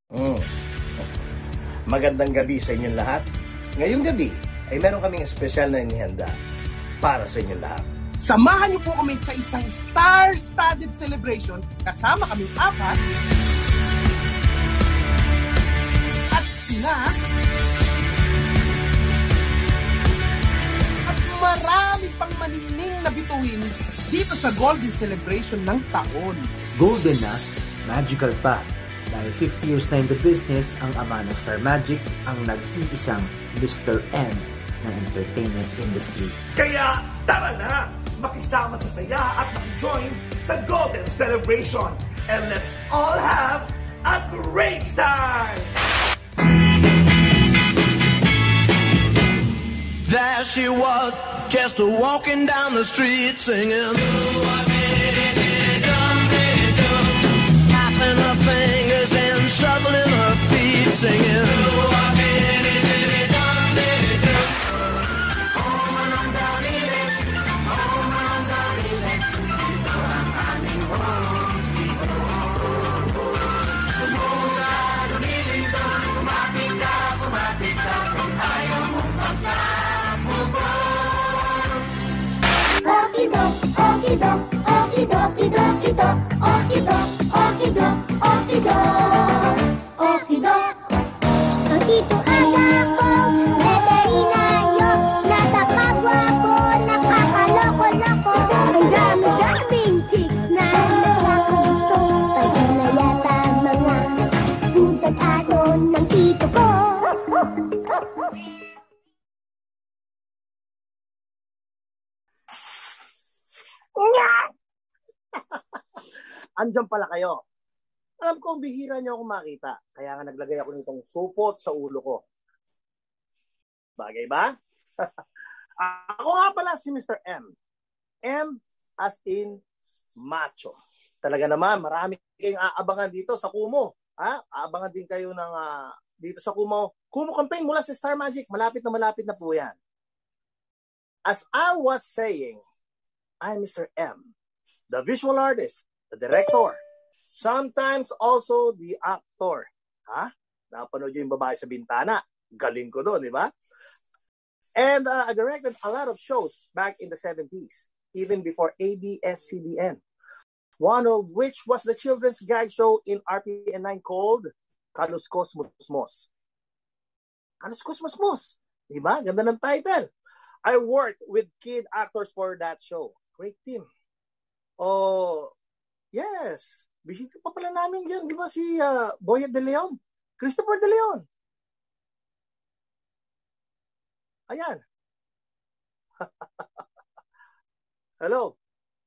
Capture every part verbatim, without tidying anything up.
Mm. Magandang gabi sa inyong lahat. Ngayong gabi ay meron kaming espesyal na inihanda para sa inyong lahat. Samahan niyo po kami sa isang star-studded celebration kasama kaming apat at sila at marami pang manining na bituin dito sa Golden Celebration ng taon. Golden na, magical pa. Dahil fifty years na in the business, ang ama ng Star Magic ang nag-iisang Mister M ng entertainment industry. Kaya tara na! Makisama sa saya at makijoin sa Golden Celebration. And let's all have a great time! There she was, just walking down the street singing. Snapping her fingers and shuffling her feet singing. Okidok, okidok, okidok, okidok, okidok, okidok, okidok, okidok. Ang tito ata ko, veterinaryo, nasa kapwa ko, nakakaloko-loko. Ang dami-daming chicks na nakakagusto, kaya na yata mga pusat aso ng tito ko. Andyan pala kayo. Alam ko, bihira niyo ako makita. Kaya nga naglagay ako nitong supot sa ulo ko. Bagay ba? Ako nga pala si Mister M. M as in macho. Talaga naman, marami kayong aabangan dito sa Kumu. Ha? Aabangan din kayo ng uh, dito sa Kumu. Kumu campaign mula sa Star Magic. Malapit na malapit na po yan. As I was saying, I'm Mister M, the visual artist, the director, sometimes also the actor. Ha? Napanood yung babae sa bintana. Galing ko doon, di ba? And uh, I directed a lot of shows back in the seventies, even before A B S C B N. One of which was the children's gag show in R P N nine called Kaluskos Musmos. Kaluskos Musmos. Di ba? Ganda ng title. I worked with kid actors for that show. Great team. Oh, yes. Bisita pa pala namin dyan. Di ba si uh, Boyet De Leon? Christopher De Leon. Ayan. Hello.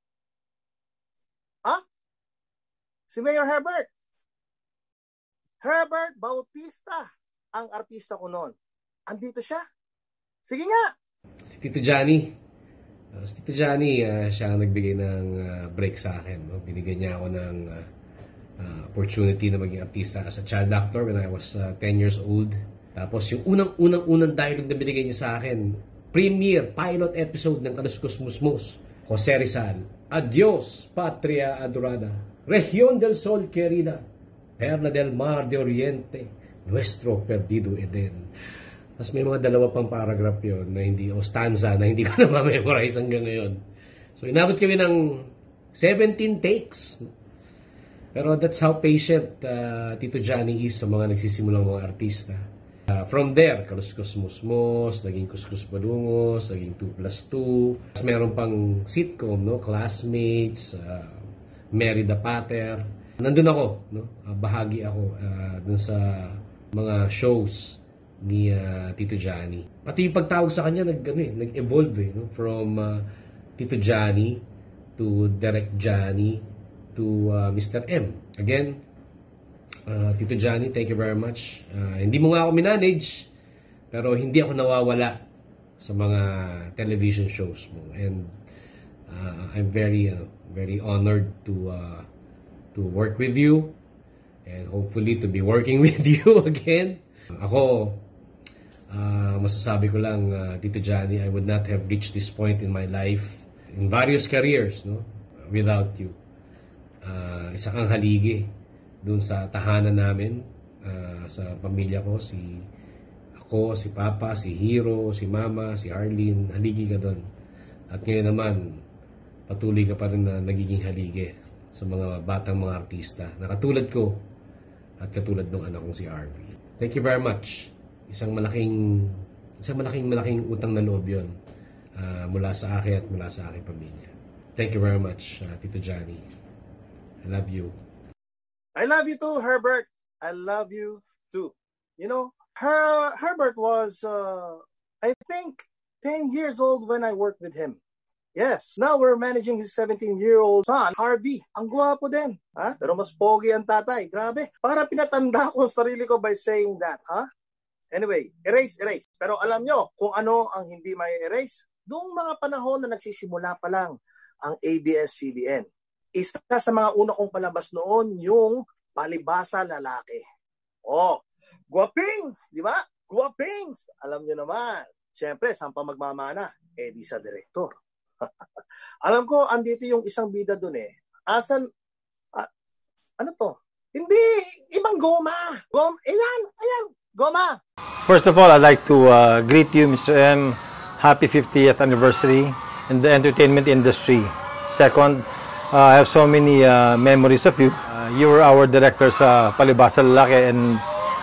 Ah? Si Mayor Herbert. Herbert Bautista. Ang artista ko noon. Andito siya. Sige nga. Si Tito Johnny. Uh, si Tito Johnny, uh, siya ang nagbigay ng uh, break sa akin. No? Binigyan niya ako ng uh, uh, opportunity na maging artista as a child actor when I was uh, ten years old. Tapos yung unang-unang-unang dialogue na binigay niya sa akin, premiere, pilot episode ng Kaluskos Musmos. Jose Rizal, Adios, Patria Adorada, Región del Sol Querida, Perla del Mar de Oriente, Nuestro Perdido Eden. Tapos may mga dalawa pang paragraph yun na hindi, o stanza na hindi ko na ma-memorize hanggang ngayon. So inabot kami ng seventeen takes. Pero that's how patient uh, Tito Johnny is sa mga nagsisimulang mga artista. Uh, from there, Kaluskos Musmos, naging Kuskus Balungos, naging two plus two. Tapos meron pang sitcom, no? Classmates, uh, Mary the Pater. Nandun ako, no? Uh, bahagi ako uh, dun sa mga shows ni uh, Tito Johnny. Pati yung pagtawag sa kanya nag ano, eh, nag-evolve eh, no? From uh, Tito Johnny to Direct Johnny to uh, Mister M. Again, uh, Tito Johnny, thank you very much. Uh, hindi mo nga ako minanage, pero hindi ako nawawala sa mga television shows mo. And uh, I'm very uh, very honored to uh, to work with you and hopefully to be working with you again. Ako, Uh, masasabi ko lang, uh, Tito Johnny, I would not have reached this point in my life, in various careers, no, without you. Uh, isa kang haligi dun sa tahanan namin, uh, sa pamilya ko, si ako, si Papa, si Hero, si Mama, si Arlene, haligi ka doon. At ngayon naman, patuloy ka pa rin na nagiging haligi sa mga batang mga artista na katulad ko at katulad ng anak kong si Arvy. Thank you very much. Isang malaking isang malaking malaking utang na loob yun uh, mula sa akin at mula sa aking pamilya. Thank you very much, uh, Tito Johnny. I love you. I love you too, Herbert. I love you too. You know, Her Herbert was, uh, I think, ten years old when I worked with him. Yes, now we're managing his seventeen-year-old son, Harvey. Ang gwapo din. Ha? Pero mas pogi ang tatay. Grabe. Para pinatanda ko ang sarili ko by saying that. Ha? Anyway, erase, erase. Pero alam nyo kung ano ang hindi may erase? Noong mga panahon na nagsisimula pa lang ang A B S C B N. Isa sa mga una kong palabas noon yung Palibasa Lalaki. Oh, guwapings, di ba? Guwapings. Alam nyo naman. Siyempre, saan pa magmamana? Eh, di sa direktor. Alam ko, andito yung isang bida dun eh. Asan, ah, ano to? Hindi, ibang Goma. Goma, ayan, ayan, Goma. First of all, I'd like to uh, greet you, Mister M. Happy fiftieth anniversary in the entertainment industry. Second, uh, I have so many uh, memories of you. Uh, you were our director sa Palibasa Lalaki and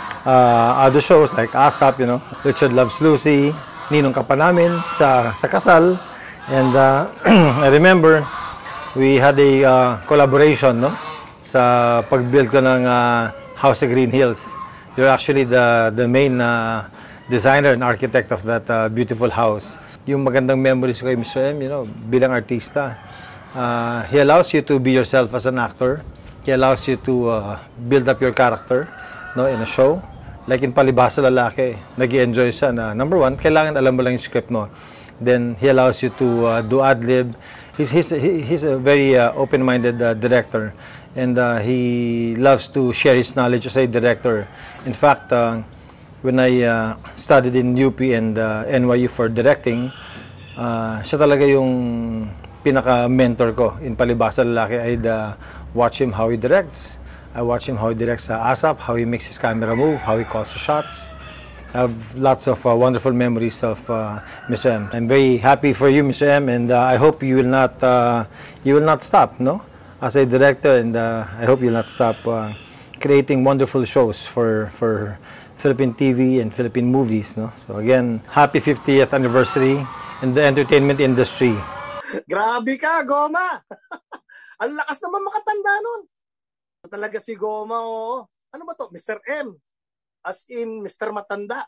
uh, other shows like ASAP, you know, Richard Loves Lucy, Ninong ka pa namin sa, sa kasal. And uh, I remember we had a uh, collaboration, no, sa pag-build ko ng uh, House of Green Hills. You're actually the the main uh, designer and architect of that uh, beautiful house. Yung magandang memories ko kay Mister M, you know, bilang artista, uh, he allows you to be yourself as an actor. He allows you to uh, build up your character, no, in a show. Like in Palibasa Lalaki, nag-i-enjoy siya na number one, kailangan alam mo lang yung script mo. Then he allows you to uh, do ad-lib. He's, he's, he's a very uh, open-minded uh, director, and uh, he loves to share his knowledge as a director. In fact, uh, when I uh, studied in U P and uh, N Y U for directing, uh, siya talaga yung pinaka-mentor ko in Palibasa Lalaki. I'd uh, watch him how he directs. I watch him how he directs uh, ASAP, how he makes his camera move, how he calls the shots. I have lots of uh, wonderful memories of uh, Mister M. I'm very happy for you, Mister M, and uh, I hope you will not uh, you will not stop, no, as a director, and uh, I hope you'll not stop uh, creating wonderful shows for for Philippine T V and Philippine movies, no. So again, happy fiftieth anniversary in the entertainment industry. Grabe ka, Goma. Ang lakas naman makatanda nun. Talaga si Goma, oo. Ano ba to? Mister M. As in, Mister Matanda.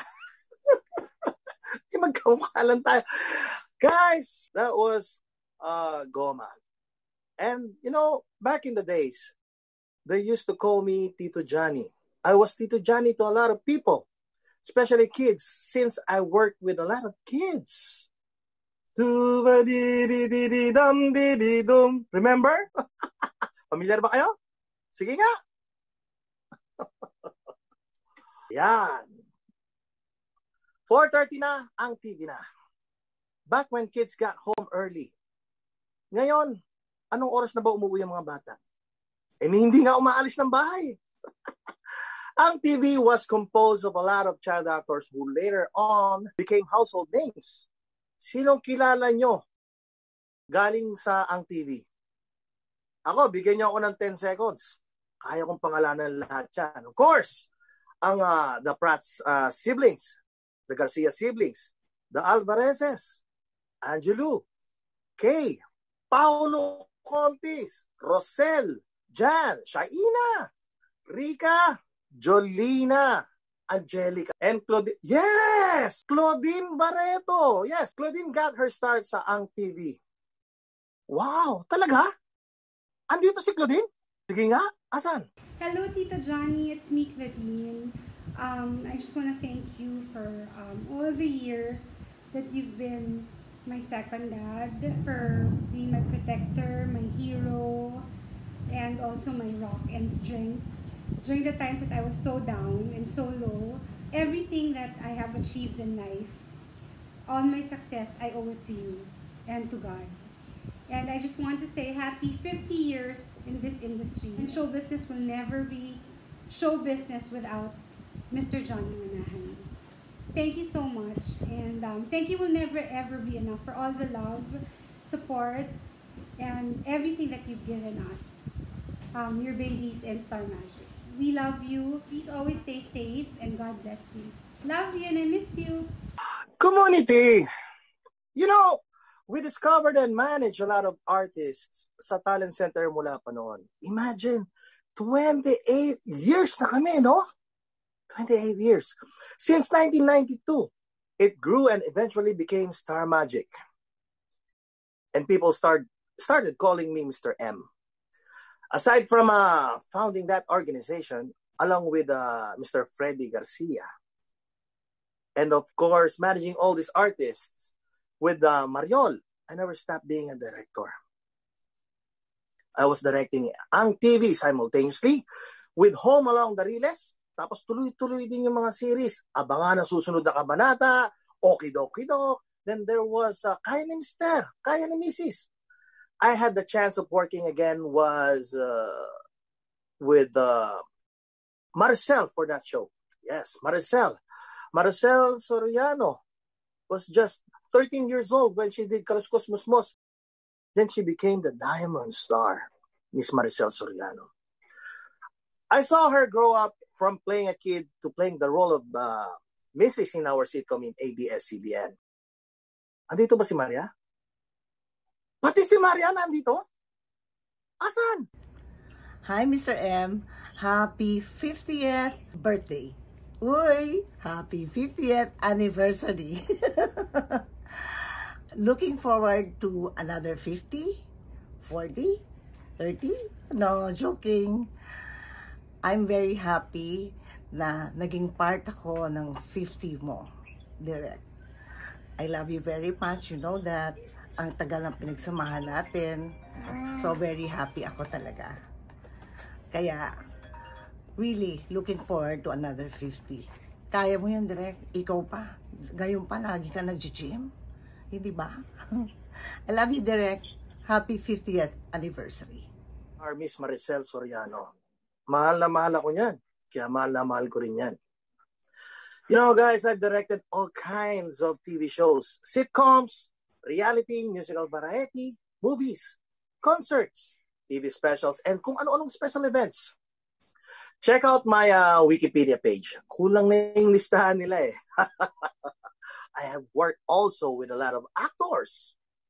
Magkamukha lang tayo. Guys, that was uh, Goma. And, you know, back in the days, they used to call me Tito Johnny. I was Tito Johnny to a lot of people, especially kids, since I worked with a lot of kids. Remember? Familiar ba kayo? Sige nga. Yan. four thirty na ang T V na. Back when kids got home early. Ngayon, anong oras na ba umuwi ang mga bata? Eh, hindi nga umaalis ng bahay. Ang T V was composed of a lot of child actors who later on became household names. Sinong kilala nyo galing sa ang T V? Ako, bigyan nyo ako ng ten seconds. Kaya kong pangalanan lahat yan. Of course, ang uh, the Prats uh, siblings, the Garcia siblings, the Alvarezes, Angelo, Kay, Paulo Contis, Rosel, Jan, Shaina, Rica, Jolina, Angelica, and Claudine. Yes! Claudine Barreto. Yes, Claudine got her start sa Ang T V. Wow, talaga? Andito si Claudine? Sige nga, asan? Hello, Tito Johnny. It's me, Claudine. Um, I just want to thank you for um, all the years that you've been my second dad, for being my protector, my hero, and also my rock and strength. During the times that I was so down and so low, everything that I have achieved in life, all my success, I owe it to you and to God. And I just want to say happy fifty years in this industry. And show business will never be show business without Mister Johnny Manahan. Thank you so much, and um, thank you will never ever be enough for all the love, support, and everything that you've given us, um, your babies and Star Magic. We love you. Please always stay safe, and God bless you. Love you, and I miss you. Community! You know, we discovered and managed a lot of artists sa Talent Center mula pa noon. Imagine, twenty-eight years na kami, no? twenty-eight years. Since nineteen ninety-two, it grew and eventually became Star Magic. And people start, started calling me Mister M. Aside from uh, founding that organization, along with uh, Mister Freddy Garcia, and of course, managing all these artists with uh, Mariol, I never stopped being a director. I was directing Ang T V simultaneously with Home Along the Riles. Tapos tuloy-tuloy din yung mga series. Abangan ang susunod na kabanata, Okidokidok. Then there was uh, Kaya ni Mister, Kaya ni Missus I had the chance of working again was uh, with uh, Maricel for that show. Yes, Maricel. Maricel Soriano was just thirteen years old when she did Kaluskos Musmos. Then she became the Diamond Star, Miss Maricel Soriano. I saw her grow up from playing a kid to playing the role of uh, Missus in our sitcom in A B S C B N. Andito ba si Maria? Pati si Maria nandito? Asan? Hi, Mister M. Happy fiftieth birthday. Uy, happy fiftieth anniversary. Looking forward to another fifty, forty, thirty? No, joking. I'm very happy na naging part ako ng fifty mo, Direct. I love you very much. You know that. Ang tagal ng pinagsamahan natin. So, very happy ako talaga. Kaya, really, looking forward to another fifty. Kaya mo yun, Direct. Ikaw pa. Gayon pa, lagi ka nag-gym. Hindi ba? I love you, Direct. Happy fiftieth anniversary. Our Miss Maricel Soriano. Mahal na mahal ako niyan. Kaya mahal na mahal ko rin yan. You know, guys, I've directed all kinds of T V shows. Sitcoms, reality, musical variety, movies, concerts, T V specials, and kung ano-anong special events. Check out my uh, Wikipedia page. Kulang na yung listahan nila eh. I have worked also with a lot of actors.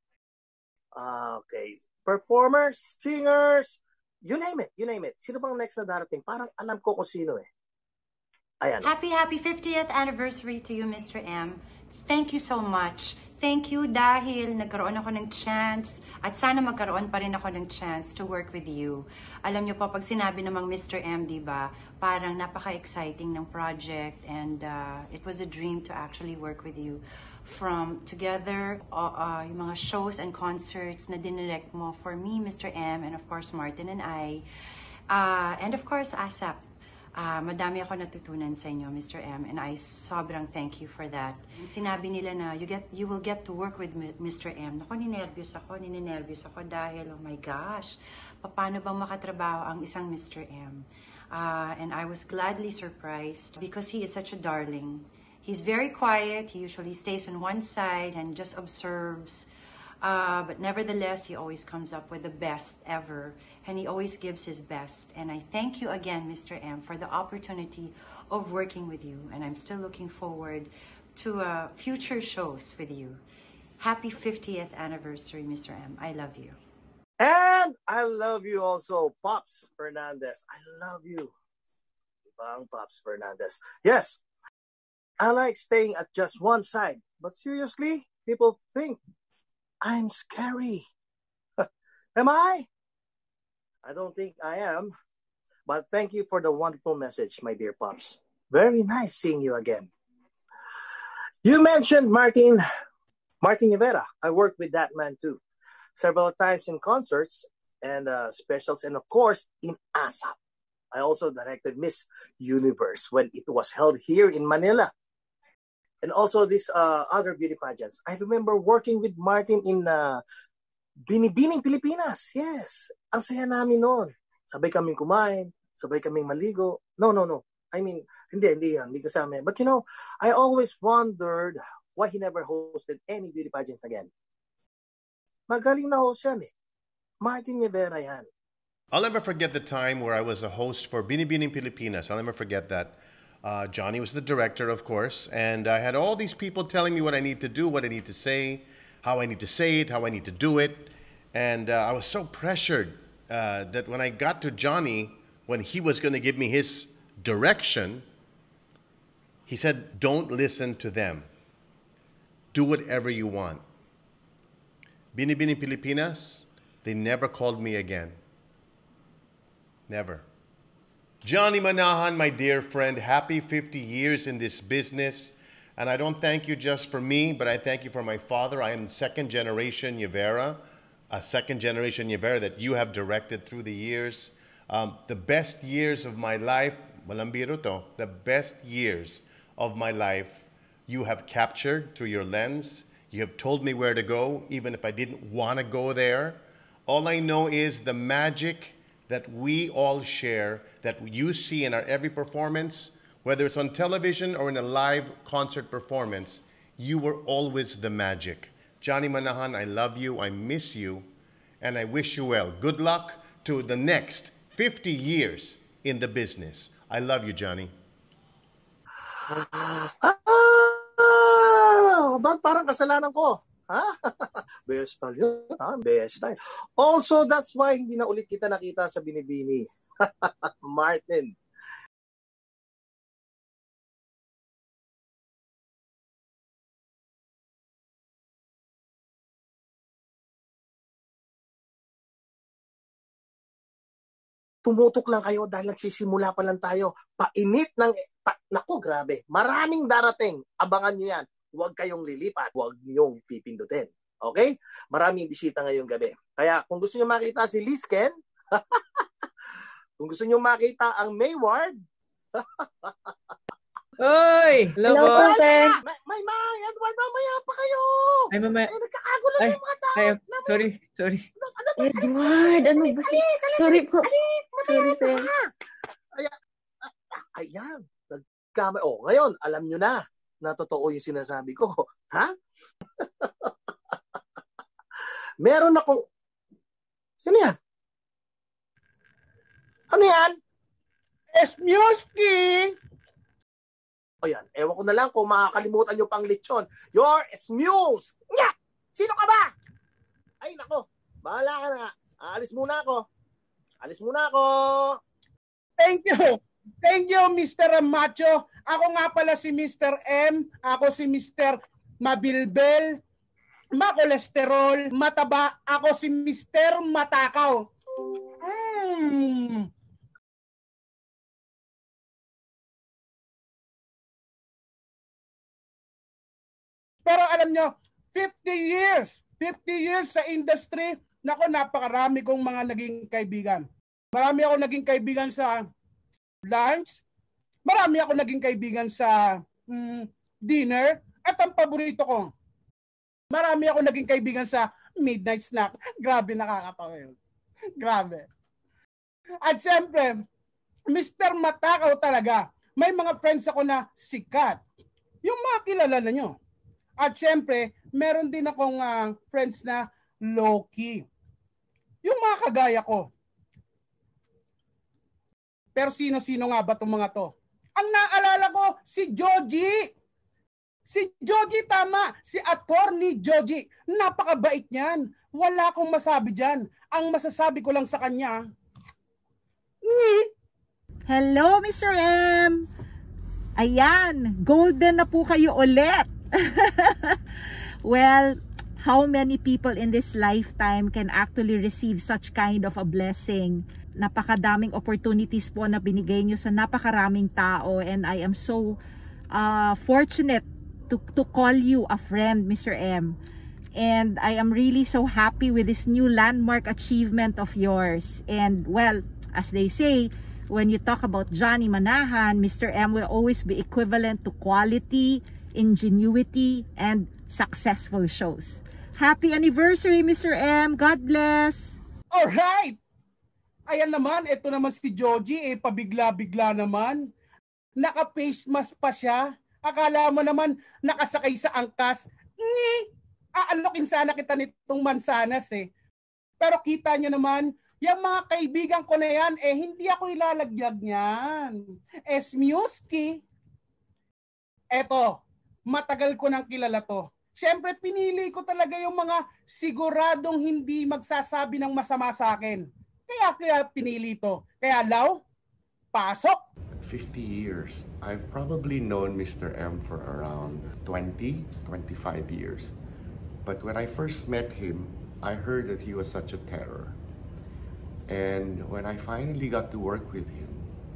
Uh, okay, performers, singers, you name it, you name it. Sino bang next na darating? Parang alam ko kung sino eh. Ayan. Happy, happy fiftieth anniversary to you, Mister M. Thank you so much. Thank you dahil nagkaroon ako ng chance at sana magkaroon pa rin ako ng chance to work with you. Alam niyo po, pag sinabi namang Mister M, di ba, parang napaka-exciting ng project and uh, it was a dream to actually work with you. From together, uh, uh, yung mga shows and concerts na dinirect mo for me, Mister M, and of course Martin and I, uh, and of course ASAP. Uh, madami ako natutunan sa inyo, Mister M, and I sobrang thank you for that. Sinabi nila na you get you will get to work with Mister M. Ako, ninervyos ako, ninenervyos ako dahil, oh my gosh, paano bang makatrabaho ang isang Mister M? Uh, and I was gladly surprised because he is such a darling. He's very quiet, he usually stays on one side and just observes. Uh, but nevertheless, he always comes up with the best ever, and he always gives his best. And I thank you again, Mister M, for the opportunity of working with you. And I'm still looking forward to uh, future shows with you. Happy fiftieth anniversary, Mister M. I love you. And I love you also, Pops Fernandez. I love you. Ibang Pops Fernandez. Yes, I like staying at just one side. But seriously, people think I'm scary. Am I? I don't think I am. But thank you for the wonderful message, my dear Pops. Very nice seeing you again. You mentioned Martin, Martin Rivera. I worked with that man too. Several times in concerts and uh, specials, and of course, in ASAP. I also directed Miss Universe when it was held here in Manila. And also these uh, other beauty pageants. I remember working with Martin in uh, Binibining Pilipinas. Yes. Ang saya namin noon. Sabay kaming kumain, sabay kaming maligo. No, no, no. I mean, hindi, hindi yan. Hindi kasama. But you know, I always wondered why he never hosted any beauty pageants again. Magaling na host yan eh. Martin Rivera yan. I'll never forget the time where I was a host for Binibining Pilipinas. I'll never forget that. Uh, Johnny was the director, of course, and I had all these people telling me what I need to do, what I need to say, how I need to say it, how I need to do it. And uh, I was so pressured uh, that when I got to Johnny, when he was going to give me his direction, he said, don't listen to them. Do whatever you want. Binibining Pilipinas, they never called me again. Never. Johnny Manahan, my dear friend, happy fifty years in this business. And I don't thank you just for me, but I thank you for my father. I am second generation Rivera, a second generation Rivera that you have directed through the years. Um, the best years of my life, walang biro to, the best years of my life you have captured through your lens. You have told me where to go, even if I didn't want to go there. All I know is the magic that we all share, that you see in our every performance, whether it's on television or in a live concert performance, you were always the magic. Johnny Manahan, I love you, I miss you, and I wish you well. Good luck to the next fifty years in the business. I love you, Johnny. Ah, ba't parang kasalanan ko? Ha? Best style yun, ha? Best style. Also, that's why hindi na ulit kita nakita sa Binibini. Martin. Tumutok lang kayo dahil nagsisimula pa lang tayo. Painit ng... Pa, naku, grabe. Maraming darating. Abangan nyo yan. Huwag kayong lilipat. Huwag nyong pipindutin. Okay? Maraming bisita ngayong gabi. Kaya kung gusto nyo makita si Lisken, kung gusto nyo makita ang Mayward, Oy! Hello, Hello po, sir. May, may, may, Edward, mamaya pa kayo. Ay, mamaya. Eh, nagkakagulo na yung mga tao. Ay, sorry, sorry. Edward, ano ba? Sorry po. Sorry, sir. Ayan. Ayan. Nagkamay. Oh, ngayon, alam nyo na na totoo yung sinasabi ko. Ha? Meron akong... Sino yan? Ano yan? Esmewski! O yan, ewan ko na lang kung makakalimutan nyo pang lechon. Your Smuse! Nya! Sino ka ba? Ay, nako. Bahala ka na nga. Alis muna ako. Alis muna ako. Thank you. Thank you, Mister Macho. Ako nga pala si Mister M. Ako si Mister Mabilbel. Makolesterol. Mataba. Ako si Mister Matakaw. Hmm. Pero alam nyo, fifty years, fifty years sa industry, nako, napakarami kong mga naging kaibigan. Marami ako naging kaibigan sa lunch, marami ako naging kaibigan sa mm, dinner, at ang paborito ko, marami ako naging kaibigan sa midnight snack. Grabe, nakakatawa yun. Grabe. At syempre, Mister Matakaw talaga. May mga friends ako na sikat. Yung mga kilala na nyo. At syempre, meron din akong uh, friends na low-key. Yung mga kagaya ko. Pero sino-sino nga ba itong mga to? Ang naalala ko, si Joji. Si Joji, tama. Si Attorney Joji. Napakabait niyan. Wala akong masabi dyan. Ang masasabi ko lang sa kanya, ni. Hello, Mister M. Ayan, golden na po kayo ulit. Well, how many people in this lifetime can actually receive such kind of a blessing? Napakadaming opportunities po na binigay nyo sa napakaraming tao, and I am so uh, fortunate to, to call you a friend, Mister M. And I am really so happy with this new landmark achievement of yours. And well, as they say, when you talk about Johnny Manahan, Mister M will always be equivalent to quality, ingenuity, and successful shows. Happy anniversary, Mister M. God bless. All right. Ayan naman, ito naman si Joji, eh, pabigla-bigla naman. Naka-face mask pa siya. Akala mo naman nakasakay sa angkas. Ngi! Aalokin sana kita nitong mansanas eh. Pero kita nyo naman, yung mga kaibigan ko na yan, eh hindi ako ilalagyag niyan. Esmiuski. Eto, matagal ko nang kilala to. Siyempre, pinili ko talaga yung mga siguradong hindi magsasabi ng masama sa akin. Kaya kaya pinili to. Kaya Lau, pasok! fifty years. I've probably known Mister M for around twenty, twenty-five years. But when I first met him, I heard that he was such a terror. And when I finally got to work with him,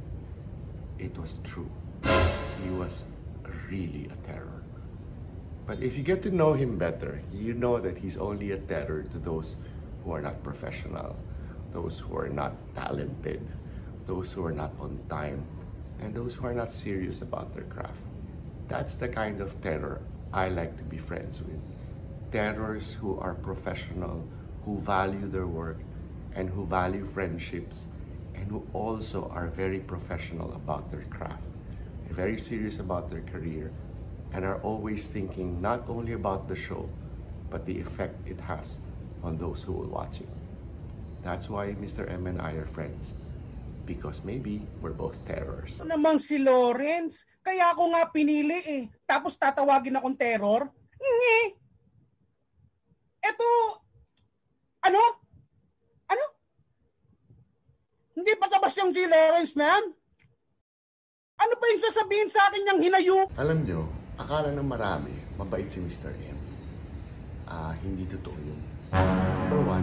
it was true. He was really a terror. But if you get to know him better, you know that he's only a terror to those who are not professional, those who are not talented, those who are not on time, and those who are not serious about their craft. That's the kind of terror I like to be friends with. Terrors who are professional, who value their work, and who value friendships, and who also are very professional about their craft. They're very serious about their career, and are always thinking not only about the show, but the effect it has on those who will watch it. That's why Mister M and I are friends. Because maybe we're both terrors. Ito namang si Lawrence, kaya ako nga pinili eh. Tapos tatawagin akong terror? Nge! Eto, ano? Ano? Hindi pa tabas yung si Lawrence na yan? Ano pa yung sasabihin sa akin niyang hinayo? Alam nyo, akala ng marami, mabait si Mister M. Ah, hindi totoo yun. Number one,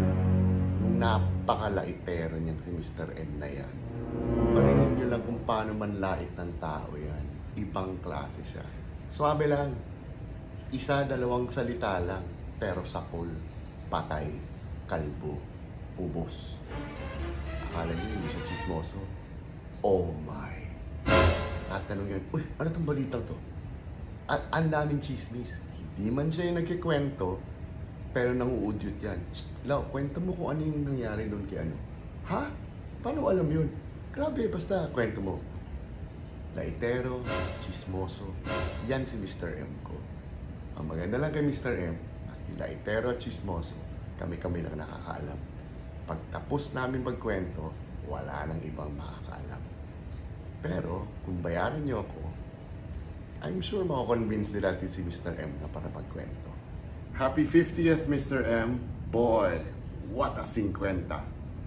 napakalaitero niyan si Mister M na yan. Paringin nyo lang kung paano manlait ng tao yan. Ibang klase siya. Swabe lang. Isa, dalawang salita lang. Pero sakol, patay, kalbo, ubos. Akala niyo hindi siya chismoso? Oh my. At tanong yun, uy, ano itong balitang to? At ang daming chismis. Hindi man siya yung nagkikwento, pero nanguudyot yan. Lau, kwento mo kung ano yung nangyari doon kay ano. Ha? Paano alam yun? Grabe, basta kwento mo. Laitero, chismoso, yan si Mister M ko. Ang maganda lang kay Mister M, maski laitero at chismoso, kami-kami lang nakakaalam. Pag tapos namin magkwento, wala nang ibang makakaalam. Pero, kung bayaran niyo ako, I'm sure makakonvince din natin si Mister M na para magkwento. Happy fiftieth, Mister M. Boy, what a cinquenta.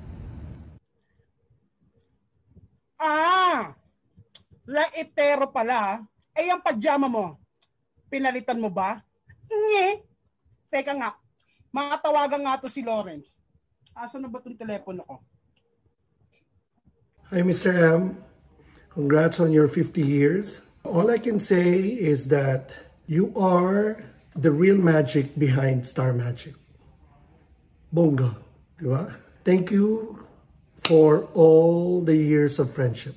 Ah! Laitero pala. Eh, yung pajama mo, pinalitan mo ba? Nye! Teka nga, makatawagan nga to si Lawrence. Asan na ba itong telepono ko? Hi, Mister M. Congrats on your fifty years. All I can say is that you are the real magic behind Star Magic. Bongga, di ba? Thank you for all the years of friendship.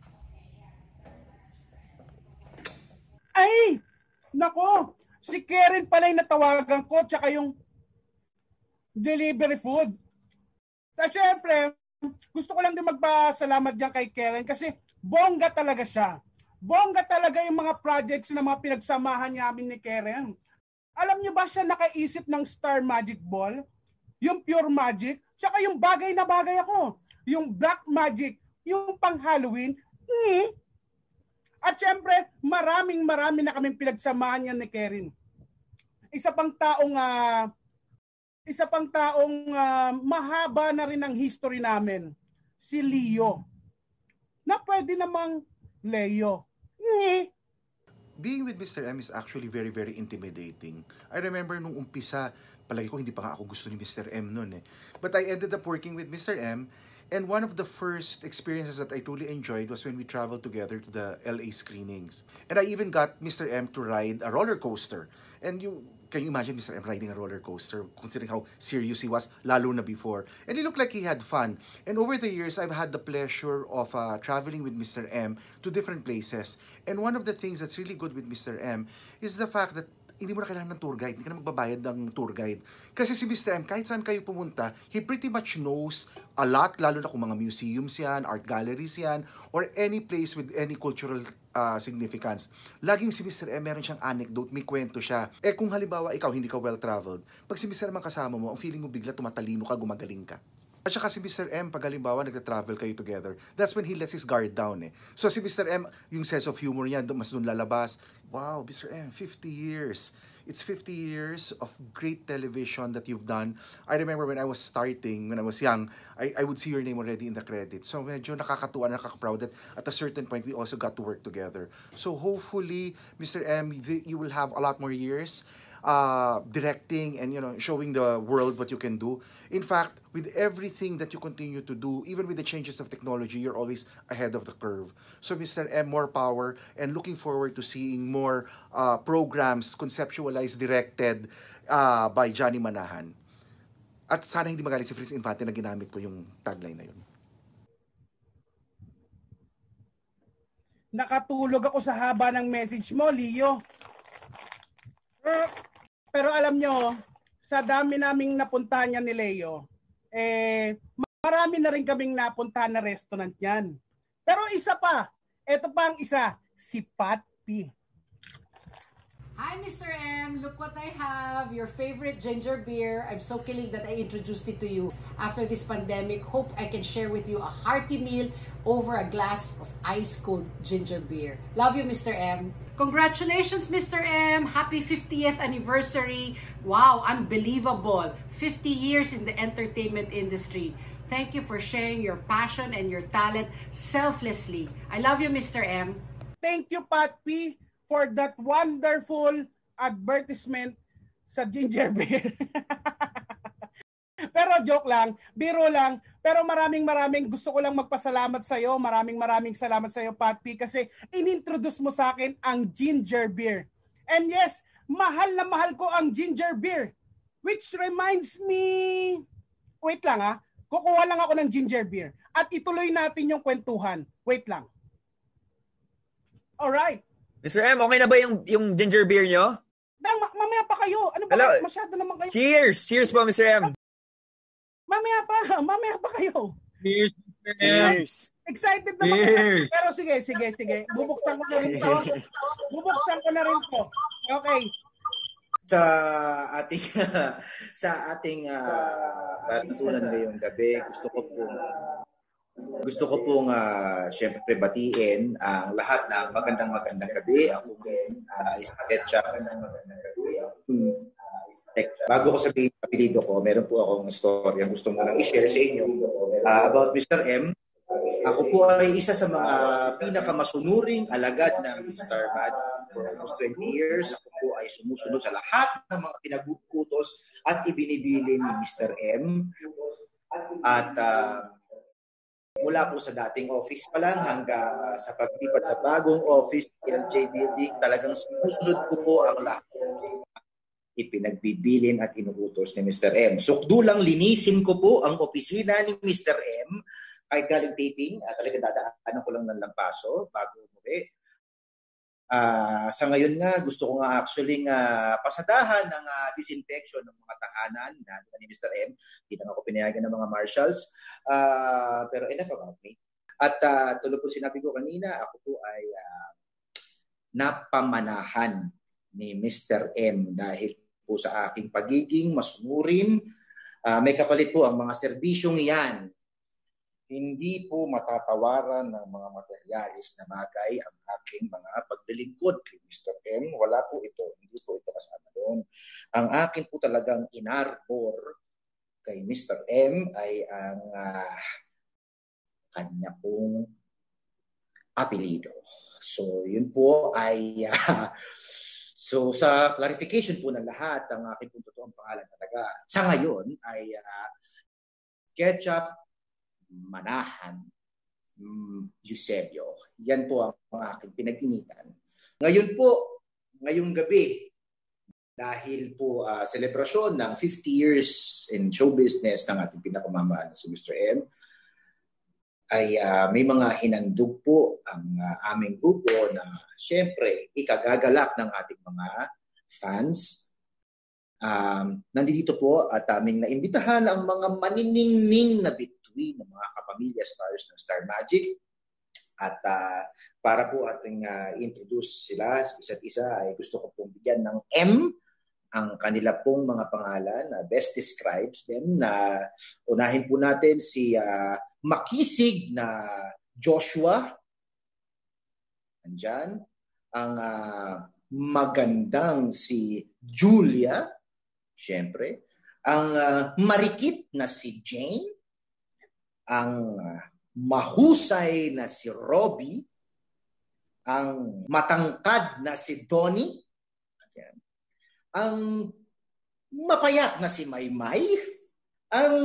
Ay! Nako! Si Karen pala yung natawagan ko, tsaka yung delivery food. At syempre, gusto ko lang din magpasalamat dyan kay Karen kasi bongga talaga siya. Bongga talaga yung mga projects na mga pinagsamahan namin ni Karen. Alam niyo ba siya nakaisip ng Star Magic Ball? Yung Pure Magic, tsaka yung bagay na bagay ako. Yung Black Magic, yung pang Halloween. Ngi! At syempre, maraming marami na kaming pinagsamahan niya ni Karen. Isa pang taong uh, isa pang taong uh, mahaba na rin ang history namin, si Leo. Na pwede namang Leo. Ngi! Being with Mister M is actually very, very intimidating. I remember nung umpisa, palagi ko hindi pa nga ako gusto ni Mister M noon eh. But I ended up working with Mister M, and one of the first experiences that I truly enjoyed was when we traveled together to the L A screenings. And I even got Mister M to ride a roller coaster. And you, can you imagine Mister M riding a roller coaster, considering how serious he was, lalo na before. And it looked like he had fun. And over the years, I've had the pleasure of uh, traveling with Mister M to different places. And one of the things that's really good with Mister M is the fact that hindi mo na kailangan ng tour guide, hindi ka na magbabayad ng tour guide. Kasi si mister M, kahit saan kayo pumunta, he pretty much knows a lot, lalo na kung mga museums yan, art galleries yan, or any place with any cultural uh, significance. Laging si mister M, meron siyang anecdote, may kwento siya. Eh kung halimbawa ikaw, hindi ka well-traveled, pag si mister M ang kasama mo, ang feeling mo bigla tumatalino ka, gumagaling ka. At saka si mister M, pag halimbawa nagta-travel kayo together, that's when he lets his guard down eh. So si mister M, yung sense of humor niya, mas doon lalabas. Wow, mister M, fifty years. It's fifty years of great television that you've done. I remember when I was starting, when I was young, I, I would see your name already in the credits. So medyo nakakatuwa, nakaka-proud that at a certain point, we also got to work together. So hopefully, mister M, you will have a lot more years uh, directing and, you know, showing the world what you can do. In fact, with everything that you continue to do, even with the changes of technology, you're always ahead of the curve. So mister M, more power, and looking forward to seeing more uh, programs conceptualized, directed uh, by Johnny Manahan. At sana hindi magalit si Fritz Infante na ginamit ko yung tagline na yun. Nakatulog ako sa haba ng message mo, Leo. Pero, pero alam nyo, sa dami naming napuntahan niya ni Leo, eh, marami na rin kaming napuntahan na restaurant yan. Pero isa pa, eto pa ang isa, si Pat P. Hi, mister M. Look what I have. Your favorite ginger beer. I'm so killing that I introduced it to you after this pandemic. Hope I can share with you a hearty meal over a glass of ice-cold ginger beer. Love you, mister M. Congratulations, mister M. Happy fiftieth anniversary. Wow, unbelievable. fifty years in the entertainment industry. Thank you for sharing your passion and your talent selflessly. I love you, mister M. Thank you, Pat P, for that wonderful advertisement sa ginger beer. Pero joke lang, biro lang. Pero maraming maraming gusto ko lang magpasalamat sa iyo. Maraming maraming salamat sa iyo, Pat P, kasi inintroduce mo sa akin ang ginger beer. And yes, mahal na mahal ko ang ginger beer. Which reminds me, wait lang ha, kukuha lang ako ng ginger beer. At ituloy natin yung kwentuhan. Wait lang. Alright. mister M, okay na ba yung, yung ginger beer nyo? Dang, mamaya pa kayo. Ano ba? Hello. Masyado naman kayo. Cheers! Cheers po, mister M. Mamaya pa. Mamaya pa kayo. Cheers! Cheers! Excited naman kayo. Pero sige, sige, sige. Bubuksan ko na rin to. Bubuksan ko na rin to. Okay. Sa ating sa ating uh, natutunan ngayong gabi, gusto ko po Gusto ko pong uh, siyempre batiin ang lahat ng magandang magandang gabi. Ako uh, is Ketchup. Bago ko sabihin ang apelido ko, meron po akong story ang gusto mo nang i-share sa inyo uh, about mister M. Ako po ay isa sa mga pinakamasunuring alagad ng Star Mad for almost twenty years. Ako po ay sumusunod sa lahat ng mga pinagukutos at ibinibili ni mister M. At uh, mula po sa dating office pa lang hanggang uh, sa paglipat sa bagong office, L J Building, talagang sinusunod ko po ang lahat ipinagbibilin at inuutos ni mister M. Sukdulang linisin ko po ang opisina ni mister M kahit galing taping, at uh, talaga dadaanan ko lang ng lampaso bago umuwi. Uh, sa ngayon nga, gusto ko nga actually nga pasadahan ng uh, disinfection ng mga tahanan na ni mister M. Hindi na ako pinayagan ng mga marshals. Uh, pero enough about me. At uh, tulad po sinabi ko kanina, ako po ay uh, napamanahan ni mister M dahil po sa aking pagiging masunurin. Uh, may kapalit po ang mga serbisyong iyan. Hindi po matatawaran ng mga materialis na bagay ang aking mga paglilingkod kay mister M. Wala po ito. Hindi po ito kasama doon. Ang akin po talagang inarbor kay mister M ay ang uh, kanya pong apelido. So, yun po ay uh, so sa clarification po ng lahat, ang aking po totoong pangalan talaga sa ngayon ay uh, Ketchup Manahan um, Eusebio. Yan po ang, ang aking pinag-initan. Ngayon po, ngayong gabi, dahil po uh, selebrasyon ng fifty years in show business ng ating pinakamamahal na si mister M, ay uh, may mga hinandog po ang uh, aming grupo na siyempre ikagagalak ng ating mga fans. Um, nandito po at aming naimbitahan ang mga maniningning na bituin ng mga kapamilya stars ng Star Magic. At uh, para po ating uh, introduce sila isa't isa ay gusto ko pong bigyan ng M ang kanila pong mga pangalan na uh, best describes them. Na uh, unahin po natin si uh, makisig na Joshua. Andyan. Ang uh, magandang si Julia. Siyempre. Ang uh, marikit na si Jane. Ang uh, mahusay na si Robbie. Ang matangkad na si Donnie. Ayan. Ang mapayat na si Maymay. Ang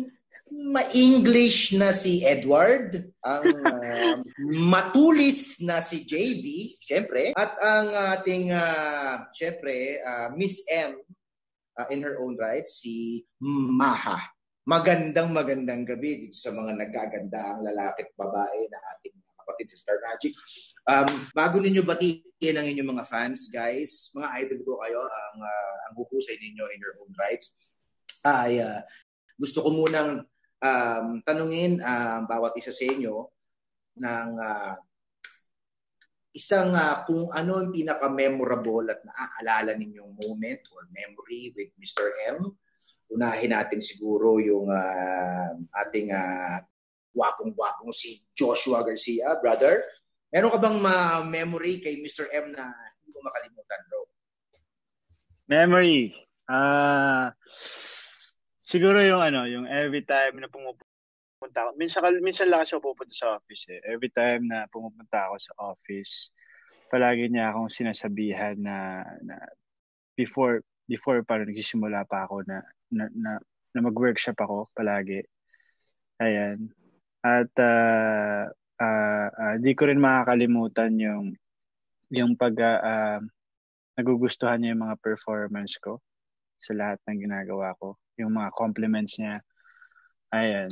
ma-English na si Edward, ang uh, matulis na si J V, syempre, at ang ating, uh, syempre, uh, Miss M, uh, in her own right, si Maha. Magandang magandang gabi dito sa mga nagagandang lalaki at babae na ating kapatid sa Star Magic. Um, bago ninyo batiin ang inyong mga fans, guys, mga idol ko kayo, ang, uh, ang huhusay ninyo in your own right, ay uh, gusto ko munang Um, tanungin uh, bawat isa sa inyo ng uh, isang uh, kung ano ang pinaka-memorable at naaalala ninyong moment or memory with Mister M. Unahin natin siguro yung uh, ating uh, wapong-wapong si Joshua Garcia, brother. Meron ka bang uh, memory kay Mister M na hindi mo makalimutan, bro? Memory? Ah... Uh... Siguro yung ano, yung every time na pumupunta ako. Minsan, minsan lang kasi ako pupunta sa office eh. Every time na pumupunta ako sa office, palagi niya akong sinasabihan na, na before before pa nagsisimula pa ako na na, na, na mag-workshop ako palagi. Ayan. At uh, uh, uh, di ko rin makakalimutan yung yung pag uh, uh, nagugustuhan niya yung mga performance ko sa lahat ng ginagawa ko. Yung mga compliments niya. Ayan.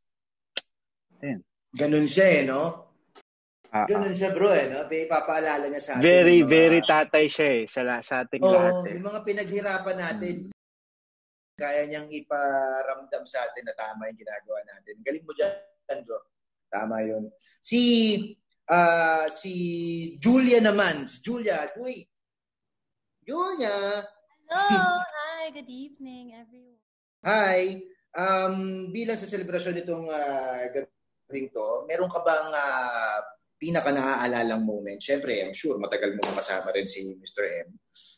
Ayan. Ganun siya eh, no? Uh, Ganun siya, bro, eh, no? Ipapaalala niya sa atin. Very, mga... very tatay siya eh, sa, sa ating Oo, lahat eh. Yung mga pinaghirapan natin, hmm. kaya niyang iparamdam sa atin na tama yung ginagawa natin. Galing mo dyan, bro. Tama yun. Si, uh, si Julia naman. Si Julia, uy. Julia. Hello. Hi. Good evening, everyone. Hi. Um, bilang sa selebrasyon nitong uh, gabing to, meron ka bang uh, pinaka-naaalalang moment? Siyempre, I'm sure matagal mo makasama rin si Mister M.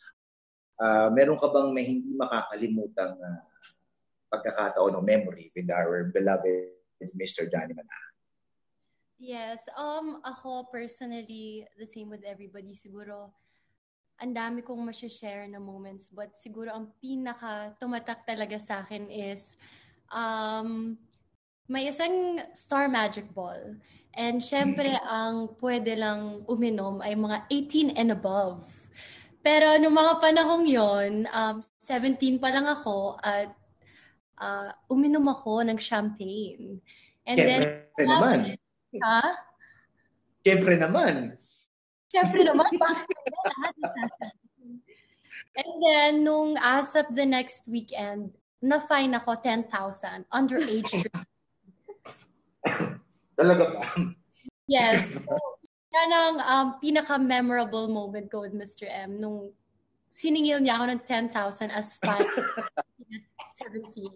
Uh, meron ka bang may hindi makakalimutang uh, pagkakataon o memory with our beloved Mister Johnny Manahan? Yes. Um, ako personally, the same with everybody. Siguro, ang dami kong ma-share na moments, but siguro ang pinaka tumatak talaga sa akin is um, may isang Star Magic Ball. And syempre, ang pwede lang uminom ay mga eighteen and above. Pero noong mga panahong yon, um, seventeen pa lang ako at uh, uminom ako ng champagne. And Siyempre then, naman. Ha? Siyempre naman. Siyempre naman, bakit na lahat natin? And then, nung as of the next weekend, na-fine ako ten thousand underage. Talaga ba? Yes. So, yan ang um, pinaka-memorable moment ko with Mister M nung siningil niya ako ng ten thousand as fine at seventeen.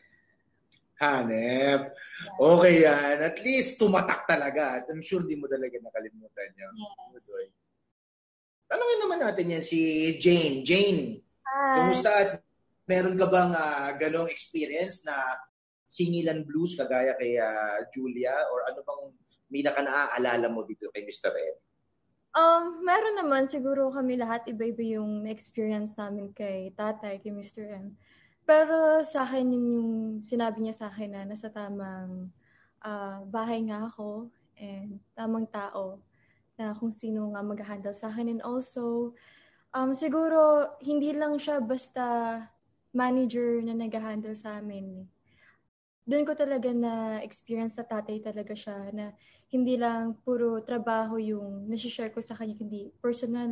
Hanep. Okay yan. At least tumatak talaga. At I'm sure di mo talaga nakalimutan niya. Yes. Tanungin naman natin yan si Jane. Jane, Hi. Kumusta at meron ka bang uh, ganong experience na singilan blues kagaya kay uh, Julia? Or ano bang pinaka-naaalala mo dito kay Mister M? Um, meron naman. Siguro kami lahat iba-iba yung experience namin kay tatay, kay Mister M. Pero sa akin, yun yung sinabi niya sa akin na nasa tamang uh, bahay nga ako and tamang tao na kung sino nga mag-handle sa akin. And also, um, siguro hindi lang siya basta manager na nag-handle sa amin. Doon ko talaga na experience na tatay talaga siya na hindi lang puro trabaho yung nasi-share ko sa kanya, hindi personal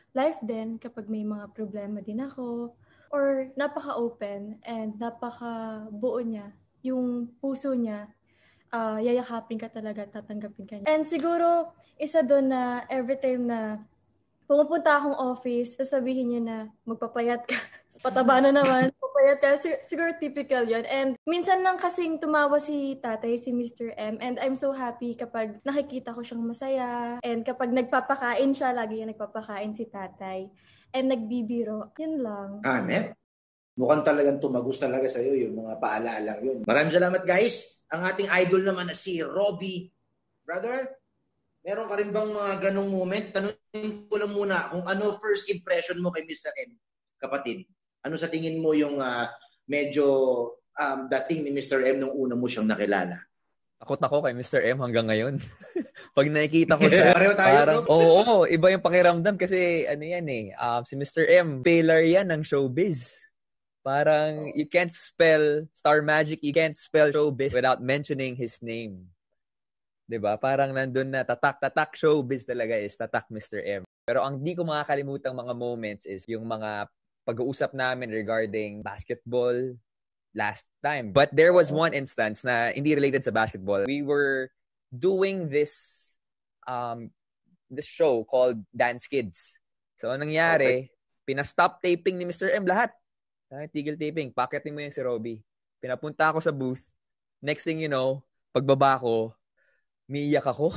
life din kapag may mga problema din ako. Or napaka-open and napaka-buo niya. Yung puso niya, uh, yayakapin ka talaga, tatanggapin ka niya. And siguro, isa doon na every time na pumupunta akong office, sasabihin niya na magpapayat ka. Pataba na naman, papayat ka. Sig- siguro typical yon. And minsan lang kasing tumawa si tatay, si Mister M. And I'm so happy kapag nakikita ko siyang masaya. And kapag nagpapakain siya, lagi yung nagpapakain si tatay. And nagbibiro. Yun lang. Ah, Net? Mukhang talagang tumagos talaga sa'yo yung mga paalalang yun. Maraming salamat, guys. Ang ating idol naman na si Robbie. Brother, meron ka rin bang mga ganong moment? Tanungin ko lang muna kung ano first impression mo kay Mister M, kapatid. Ano sa tingin mo yung uh, medyo um, dating ni Mister M nung una mo siyang nakilala? Takot ako kay Mister M hanggang ngayon. Pag nakikita ko siya, parang, oo, oh, iba yung pakiramdam kasi ano yan eh, um, si Mister M, pillar yan ng showbiz. Parang, you can't spell Star Magic, you can't spell showbiz without mentioning his name. Diba? Parang nandun na, tatak-tatak showbiz talaga is tatak Mister M. Pero ang di ko makakalimutang mga moments is yung mga pag-uusap namin regarding basketball, last time. But there was one instance na hindi related sa basketball. We were doing this um this show called Dance Kids. So, anong nangyari? Okay. Pinastop taping ni Mister M lahat. Tigil taping. Paketin mo yan si Robbie. Pinapunta ako sa booth. Next thing you know, pagbaba ko, umiiyak ako.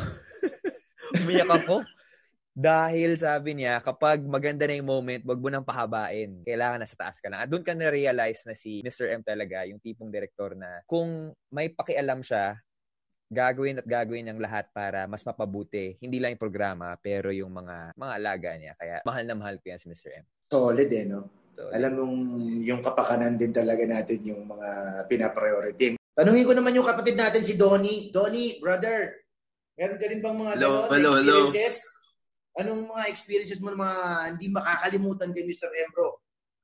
umiiyak ako. Dahil sabi niya, kapag maganda na yung moment, wag mo nang pahabain. Kailangan nasa taas ka lang. At doon ka na-realize na si Mister M talaga, yung tipong direktor na kung may pakialam siya, gagawin at gagawin ng lahat para mas mapabuti. Hindi lang yung programa, pero yung mga mga alaga niya. Kaya mahal na mahal ko yan si Mister M. Solid eh, no? Solid. Alam mong yung kapakanan din talaga natin yung mga pinapriority. Tanungin ko naman yung kapatid natin si Donnie. Donnie, brother, meron ka rin bang mga hello, ganon hello, experiences? Hello. Anong mga experiences mo na mga hindi makakalimutan kay Mister M, bro?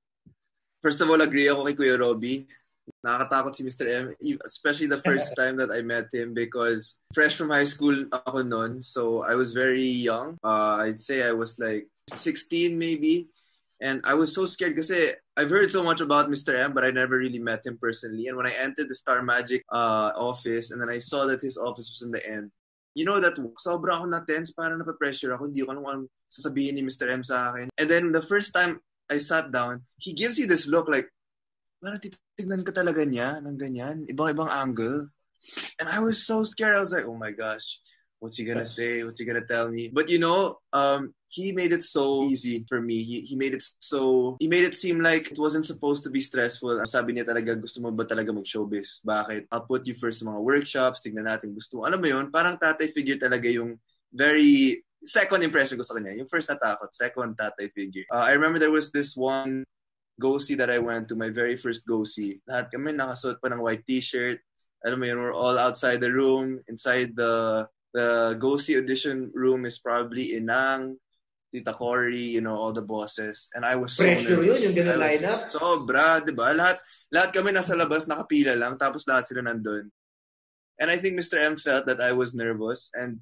First of all, agree ako kay Kuya Robbie. Nakakatakot si Mister M, especially the first time that I met him because fresh from high school ako noon. So I was very young. Uh, I'd say I was like sixteen maybe. And I was so scared kasi I've heard so much about Mister M, but I never really met him personally. And when I entered the Star Magic uh, office and then I saw that his office was in the end, you know that sobra ako na-tense, parang napapressure ako. Hindi ko alam kung sasabihin ni Mister M sa akin. And then the first time I sat down, he gives you this look like, parang titignan ka talaga niya ng ganyan, ibang-ibang angle. And I was so scared. I was like, oh my gosh, what's he gonna say? What's he gonna tell me? But you know, um, he made it so easy for me. He, he made it so, he made it seem like it wasn't supposed to be stressful. Sabi niya talaga, gusto mo ba talaga mag-showbiz? Bakit? I'll put you first sa mga workshops, tignan natin gusto mo. Alam mo yun, parang tatay figure talaga yung very, second impression ko sa kanya. Yung first natakot, second tatay figure. Uh, I remember there was this one go-see that I went to, my very first go-see. Lahat kami nakasuot pa ng white t-shirt. Alam mo yun, we're all outside the room, inside the The go-see audition room is probably Inang, Tita Cory, you know, all the bosses. And I was so pressure nervous. Yun, yung gano'n lineup. Sobra, di ba? Lahat, lahat kami nasa labas, nakapila lang, tapos lahat sila nandun. And I think Mister M felt that I was nervous. And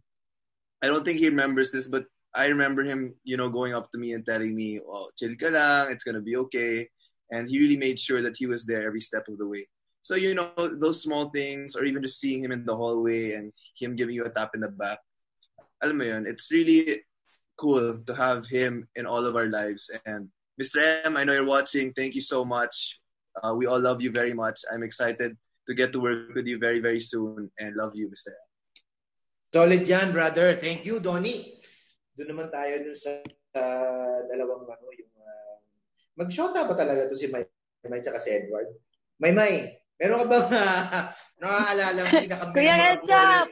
I don't think he remembers this, but I remember him, you know, going up to me and telling me, oh, chill ka lang, it's gonna be okay. And he really made sure that he was there every step of the way. So, you know, those small things, or even just seeing him in the hallway and him giving you a tap in the back, alam mo yun, it's really cool to have him in all of our lives. And Mister M, I know you're watching. Thank you so much. Uh, we all love you very much. I'm excited to get to work with you very, very soon. And love you, Mister M. Solid yan, brother. Thank you, Donnie. Doon naman tayo dun sa uh, dalawang ano, yung uh, mag-shota ba talaga to si May May tsaka si Edward? May May, meron ka bang uh, nakaalala mo pinaka-memorable? Kuya Ketchup!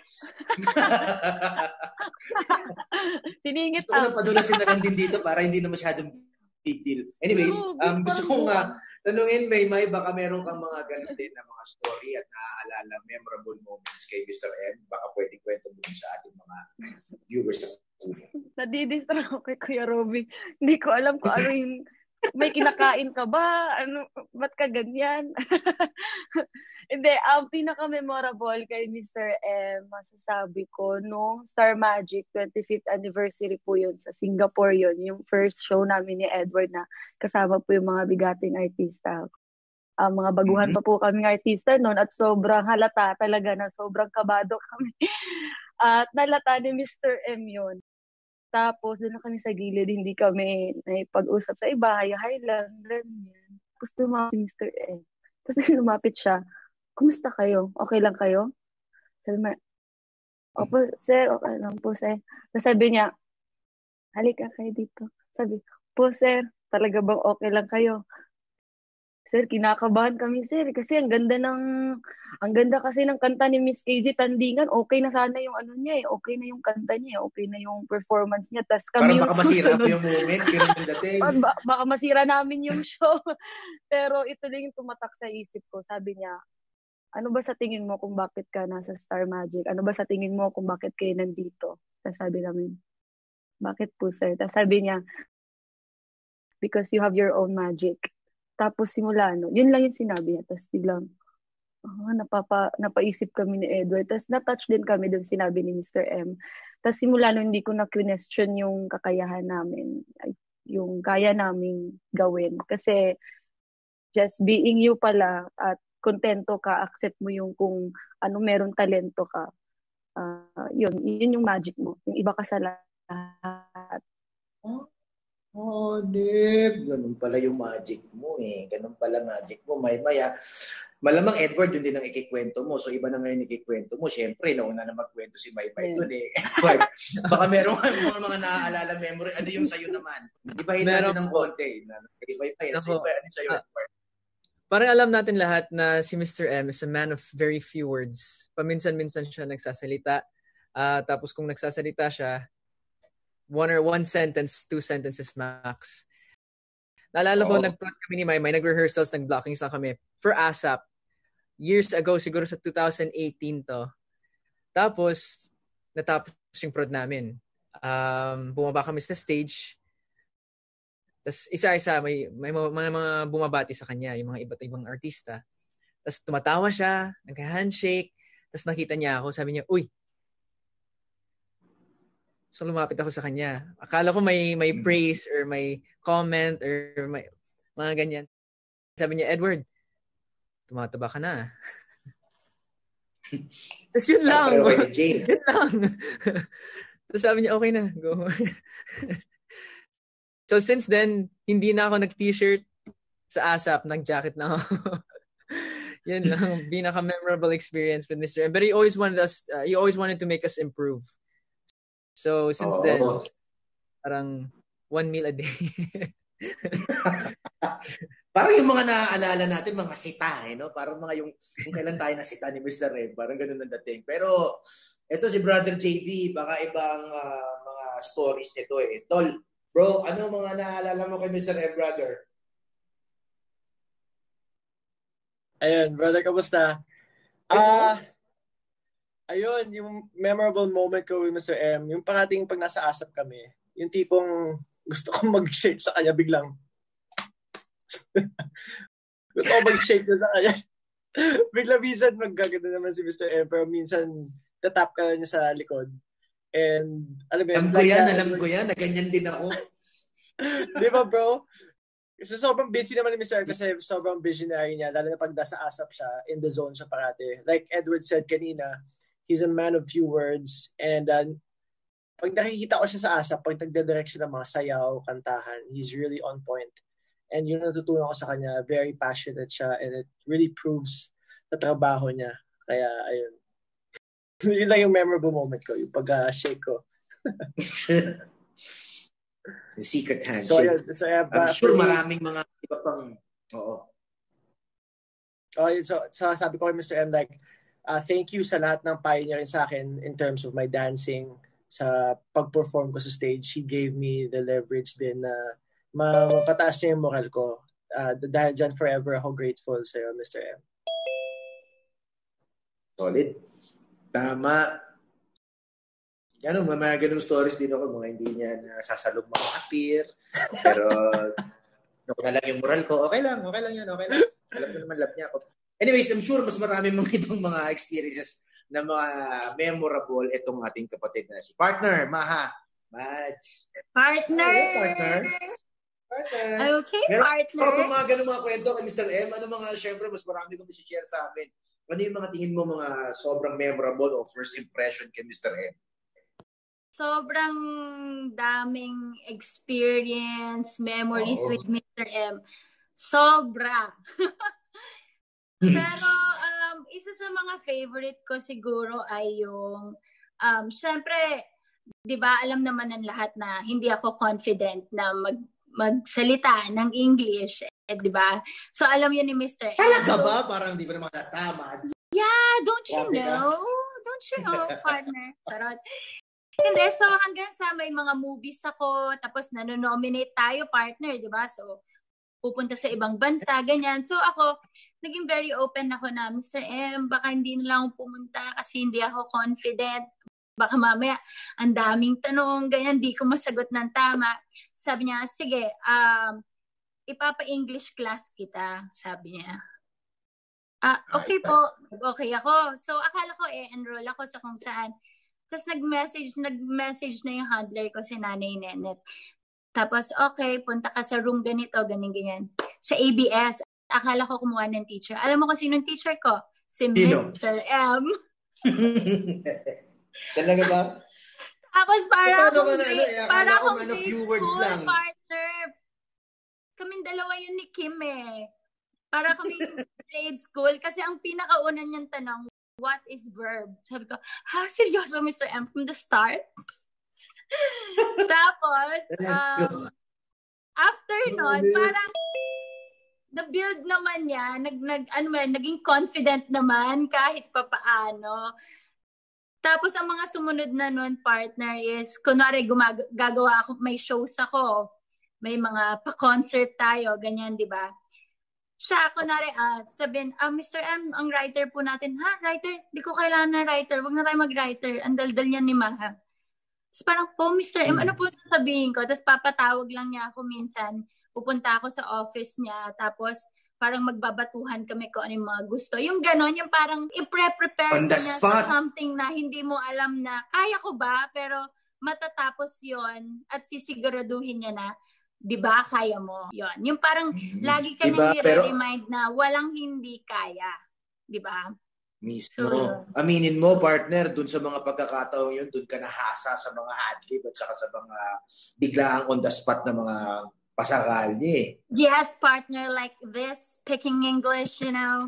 Siningit gusto ko lang padulasin na lang din dito para hindi na masyadong big deal. Anyways, um, gusto kong uh, tanungin, May May, baka meron kang mga ganun din na mga story at naaalala memorable moments kay Mister M. Baka pwedeng kwento mo sa ating mga viewers sa puno. Nadidistract ako kay Kuya Robbie. Hindi ko alam kung ano yung may kinakain ka ba? Ano, ba't ka ganyan? Hindi, ang pinaka-memorable kay mister M, masasabi ko, nung Star Magic twenty-fifth anniversary po yun sa Singapore yun. Yung first show namin ni Edward na kasama po yung mga bigating artista. Uh, mga baguhan pa po kaming artista noon at sobrang halata talaga na sobrang kabado kami. At nalata ni mister M yun. Tapos doon na kami sa gilid, hindi kami naipag-usap sa iba, hay-hay lang, ganyan. Tapos lumapit si mister M. Tapos lumapit siya, kumusta kayo? Okay lang kayo? Sabi mo, opo, sir, okay lang po, sir. Tapos sabi niya, halika kayo dito. Sabi, po, sir, talaga bang okay lang kayo? Sir, kinakabahan kami, sir. Kasi ang ganda ng, ang ganda kasi ng kanta ni Miss K Z Tandingan. Okay na sana yung ano niya eh. Okay na yung kanta niya eh. Okay na yung performance niya. Tapos kami Parang yung baka masira susunod. yung moment. Pero yung dating. Ba- baka masira namin yung show. Pero ito lang yung tumatak sa isip ko. Sabi niya, ano ba sa tingin mo kung bakit ka nasa Star Magic? Ano ba sa tingin mo kung bakit kayo nandito? Tapos sabi namin, bakit po, sir? Tapos sabi niya, because you have your own magic. Tapos simula, no, yun lang yung sinabi niya. Tapos biglang, oh, napapa, napaisip kami ni Edward. Tapos na-touch din kami dun sinabi ni mister M. Tapos simula, no, hindi ko na-question yung kakayahan namin. Yung kaya naming gawin. Kasi just being you pala at kontento ka, accept mo yung kung ano meron talento ka. Uh, yun, yun yung magic mo. Yung iba ka sa lahat. Oh. Oh, Deb, ganun pala yung magic mo eh. Ganun pala magic mo. May maya. Malamang Edward, yun din ang ikikwento mo. So, iba na ngayon ikikwento mo. Siyempre, nauna na magkwento si Maymay doon eh. Edward, baka meron mga, mga naaalala memory. Ano yung sa'yo naman? Ibahin natin ng konti. Iba pa yun. So, iba, ano sa'yo, Edward? Parang alam natin lahat na si mister M is a man of very few words. Paminsan-minsan siya nagsasalita. Uh, tapos kung nagsasalita siya, one or one sentence, two sentences max. Naalala ko, oh. nag-plot kami ni Maymay, nag-rehearsals, nag-blockings na kami for ASAP. Years ago, siguro sa twenty eighteen to. Tapos, natapos yung prod namin. Um, bumaba kami sa stage. Tapos, isa-isa, may, may mga, mga, mga bumabati sa kanya, yung mga iba't ibang artista. Tapos, tumatawa siya, nagka-handshake. Tapos, nakita niya ako, sabi niya, uy, so lumapit ako sa kanya. Akala ko may may praise or may comment or may mga ganyan. Sabi niya, Edward, tumataba ka na. Tapos yun lang. Yun lang. Tapos sabi niya, okay na. Go. So since then, hindi na ako nag-t-shirt sa ASAP. Nag-jacket na ako. Yun lang. Pinaka-memorable experience with mister M. But he always wanted us, uh, he always wanted to make us improve. So, since oh. then, parang one meal a day. Parang yung mga naaalala natin, mga sita, eh, no? Parang mga yung, yung kailan tayo nasita ni mister Red, parang ganun ang dating. Pero, ito si Brother J D, baka ibang uh, mga stories nito eh. Tol, bro, ano mga naaalala mo kay mister Red, brother? Ayun, brother, kamusta? Ah... Uh, Ayun, yung memorable moment ko with mister M, yung parating pag nasa ASAP kami, yung tipong gusto kong mag-shake sa kanya biglang. Gusto kong mag-shake sa kanya. Bigla minsan maggaganda naman si mister M, pero minsan tatap ka na niya sa likod. And, alam mo yun. Alam ko yan, alam ko yan, na ganyan din ako. Di ba, bro? Kasi sobrang busy naman ni mister M kasi sobrang visionary niya, lalo na pag nasa ASAP siya, in the zone siya parate. Like Edward said kanina, he's a man of few words, and uh, pag nakikita ko siya sa ASAP, pag nagde-direct siya ng mga sayaw, kantahan, he's really on point. And yun natutunan ko sa kanya, very passionate siya, and it really proves the trabaho niya. Kaya, ayun. Yun lang yung memorable moment ko, yung pag-shake ko. The secret handshake. So, ayun, so, uh, I'm sure maraming mga iba pang, oo. Oh, so, so sabi ko kay mister M, like, Uh, thank you sa lahat ng payo niya rin sa akin in terms of my dancing, sa pag-perform ko sa stage. He gave me the leverage din na ma- mapataas niya yung moral ko. Uh, dahil dyan forever ako grateful sa iyo, mister M. Solid. Tama. Yan, may mga ganung stories din ako, mga hindi niya nasasalog mga appear. Pero, no, na lang yung moral ko. Okay lang, okay lang yan, okay lang. Alam ko naman, love niya ako. Anyways, I'm sure mas marami mga ibang mga experiences na mga memorable itong ating kapatid na si partner, Maha. Madge. Partner! Ay, partner. Partner. Okay, Meron, partner. Meron pa mga ganun mga kwento kay mister M. Ano mga, syempre, mas marami kong share sa amin. Ano yung mga tingin mo mga sobrang memorable o first impression kay mister M? Sobrang daming experience, memories oh. with mister M. Sobra. Pero um, isa sa mga favorite ko siguro ay yung, um, syempre, di ba alam naman ng lahat na hindi ako confident na mag magsalita ng English, eh, di ba? So alam yun ni mister M. Talaga ba? Parang di ba naman natama? Yeah, don't you Grabe know? ka. Don't you know, partner? Charot. Hindi, so hanggang sa may mga movies ako, tapos nanonominate tayo, partner, di ba? So, pupunta sa ibang bansa, ganyan. So ako, naging very open ako na, mister M, baka hindi na lang ako pumunta kasi hindi ako confident. Baka mamaya, ang daming tanong, ganyan, di ko masagot ng tama. Sabi niya, sige, um, ipapa-English class kita, sabi niya. Ah, okay po, okay ako. So, akala ko, eh, enroll ako sa kung saan. Tapos nag-message, nag-message na yung handler ko, si Nanay Nenet. Tapos, okay, punta ka sa room ganito, ganyan-ganyan. Sa A B S, akala ko kumuha ng teacher. Alam mo kung sino yung teacher ko? Si Sino? mister M. Talaga ba? Tapos para Paano akong ka na, ano, grade, eh, akala para ko akong ano, grade few words school lang. partner. Kaming dalawa yun ni Kim eh. Para kami grade school. Kasi ang pinakauna niyang tanong, what is verb? Sabi ko, ha, seryoso, mister M, from the start? Tapos, um, after nun, parang na-build naman niya, nag, nag, ano man, naging confident naman kahit papaano. Tapos, ang mga sumunod na nun, partner, is, kunwari, gumag- gagawa ako, may shows ako, may mga pa-concert tayo, ganyan, di ba? Siya, kunwari, ah, sabihin, ah, mister M, ang writer po natin, ha, writer? Di ko kailangan na writer, wag na tayo mag-writer, ang daldal niya ni Maha. Tapos parang, po, mister M, ano po sasabihin ko? Tapos papatawag lang niya ako minsan. Pupunta ako sa office niya. Tapos parang magbabatuhan kami kung ano yung mga gusto. Yung gano'n, yung parang i-pre-prepare On the niya spot. sa something na hindi mo alam na, kaya ko ba? Pero matatapos yon at sisiguraduhin niya na, di ba, kaya mo. Yon. Yung parang, lagi ka Diba? nang Pero- nire-remind na walang hindi kaya. Di ba? Mismo. So, Aminin mo, partner, dun sa mga pagkakataon yun, dun ka nahasa sa mga hadlib at saka sa mga biglaang on the spot na mga pasakal niya eh. yes, partner, like this, picking English, you know.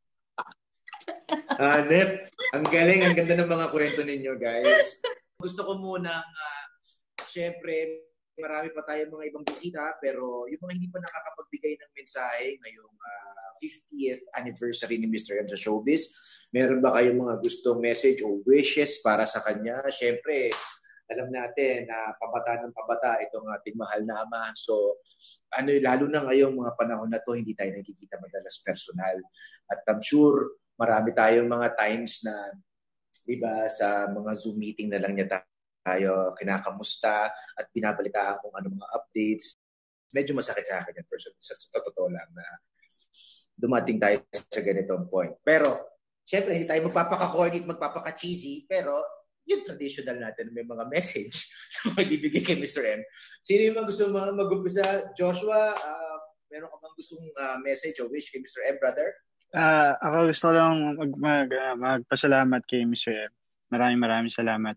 Hanep, ang galing, ang ganda ng mga kwento ninyo, guys. Gusto ko muna, uh, syempre, marami pa tayong mga ibang bisita, pero yung mga hindi pa nakakapagbigay ng mensahe ngayong uh, fiftieth anniversary ni mister M sa Showbiz, meron ba kayong mga gustong message o wishes para sa kanya? Syempre, alam natin na pabata ng pabata itong ating mahal na ama. So, ano, lalo na ngayong mga panahon na to, hindi tayo nagkikita madalas personal. At I'm sure, marami tayong mga times na, di ba, sa mga Zoom meeting na lang niya tayo kinakamusta at binabalitaan kung ano mga updates. Medyo masakit sa akin yan, person. Sa, sa totoo lang na dumating tayo sa ganitong point. Pero, syempre, hindi tayo magpapaka-corny at magpapaka-cheesy, pero yung traditional natin, may mga message na magbibigay kay mister M. Sino yung mga gusto mga mag-umpisa? Joshua, uh, meron ka bang gustong uh, message o wish kay mister M, brother? Uh, ako gusto ko lang mag, mag, uh, magpasalamat kay mister M. Maraming maraming salamat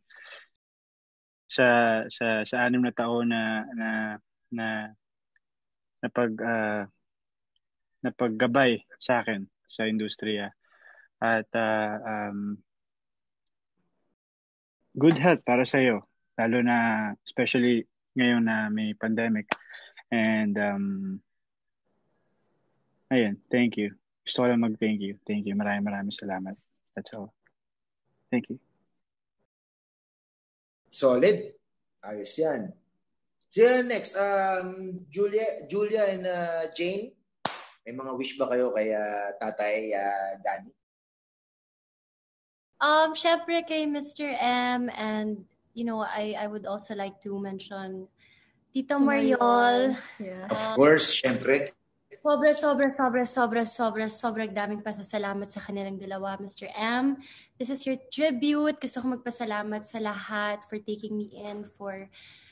sa sa sa anim na taon na na na na pag uh, na paggabay sa akin sa industriya. At uh, um, good health para sa iyo, lalo na especially ngayon na may pandemic. And um ayun, thank you. Gusto ko lang mag-thank you. Thank you. Maraming maraming salamat. That's all. Thank you. Solid. Ayos yan. So yan, next, um, Julia Julia and uh, Jane, may mga wish ba kayo kay uh, Tatay uh, Danny? Um, syempre kay mister M, and you know, I I would also like to mention Tito Mariol. Yeah. Of course, syempre. Sobra, sobra, sobra, sobra, sobra, sobrang daming pasasalamat sa kanilang dalawa, Mister M. This is your tribute. Gusto ko magpasalamat sa lahat for taking me in, for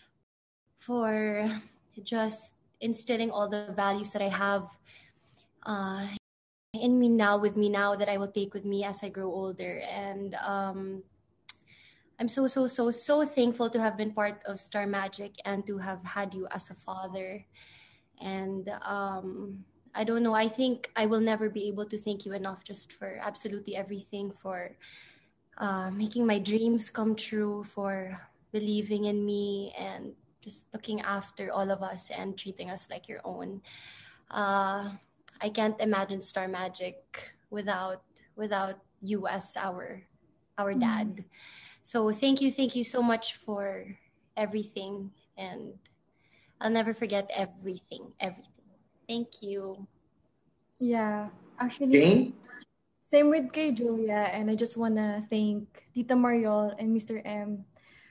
for just instilling all the values that I have uh, in me now, with me now, that I will take with me as I grow older. And um, I'm so, so, so, so thankful to have been part of Star Magic and to have had you as a father. And um, I don't know, I think I will never be able to thank you enough just for absolutely everything, for uh, making my dreams come true, for believing in me and just looking after all of us and treating us like your own. Uh, I can't imagine Star Magic without without you as our our dad. Mm. So thank you, thank you so much for everything, and I'll never forget everything, everything. Thank you. Yeah, actually, Jane? same with kay Julia, and I just wanna thank Tita Mariol and Mister M.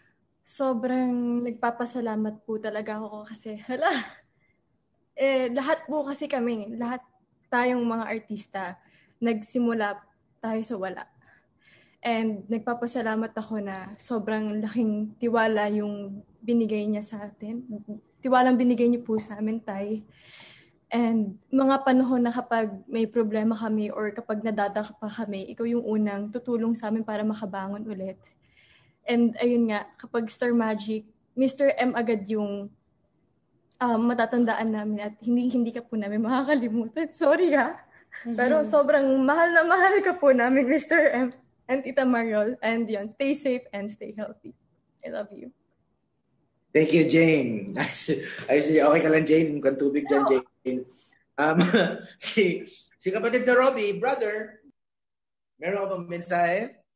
Sobrang nagpapasalamat po talaga ako kasi, hala, eh, lahat po kasi kami, lahat tayong mga artista, nagsimula tayo sa wala. And nagpapasalamat ako na sobrang laking tiwala yung binigay niya sa atin. Tiwalang binigay niyo po sa amin, Tay. And mga panahon na kapag may problema kami or kapag nadadaka pa kami, ikaw yung unang tutulong sa amin para makabangon ulit. And ayun nga, kapag Star Magic, Mister M agad yung um, matatandaan namin at hindi hindi ka po namin makakalimutan. Sorry ha. Mm-hmm. Pero sobrang mahal na mahal ka po namin, Mister M. And Tita Mariol, and yun, stay safe and stay healthy. I love you. Thank you, Jane. Ayos, okay ka lang, Jane. Mukhang tubig dyan, Jane. Um, si, si kapatid na Robbie, brother, meron ka bang mensahe?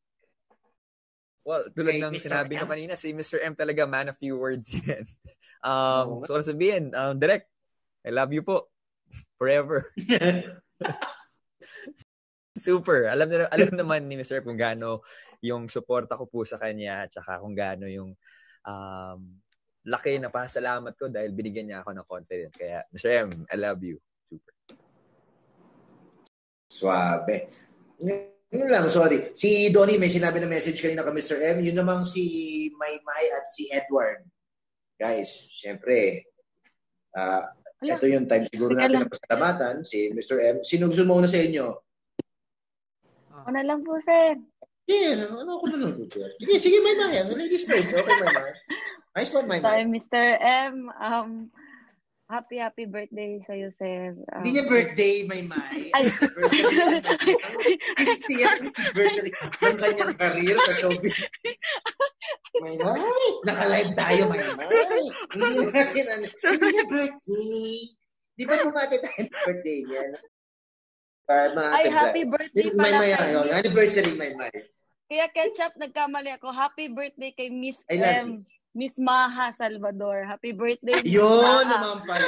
Well, tulad ng sinabi ko kanina, si Mister M talaga man of few words yan. Um, oh, so, sabihin, um, Direk, I love you po. Forever. Super. Alam na alam naman ni Mister kung gaano yung suporta ko po sa kanya at saka kung gaano yung um, laki na pasalamat ko dahil binigyan niya ako ng confidence. Kaya, Mister M, I love you. Super. Suabe. Yun lang, sorry. Si Donnie may sinabi na message kanina ka, Mister M. Yun namang si Maymay at si Edward. Guys, syempre, uh, ito yung time siguro natin na pasalamatan. Si Mister M. Sino gusto mo una sa inyo? Una lang po, sir. Yeah, ano ako na lang po, sir. Sige, sige, Maymay. Ladies first. Okay, Maymay. Nice one, Maymay. Sorry, Mister M. Um, happy, happy birthday sa'yo, sir. Um, Hindi niya birthday, Maymay. Anniversary. Anniversary ng kanyang career sa showbiz. Maymay, naka-live tayo, Maymay. Hindi natin, ano, hindi niya birthday. Di ba bumati tayo ng birthday niya? Ay, happy birthday pala Maymay, kay Maymay. Anniversary, Maymay. Kaya Ketchup, nagkamali ako. Happy birthday kay Miss M. Miss Maha Salvador. Happy birthday, Miss Yun Maha. naman pala.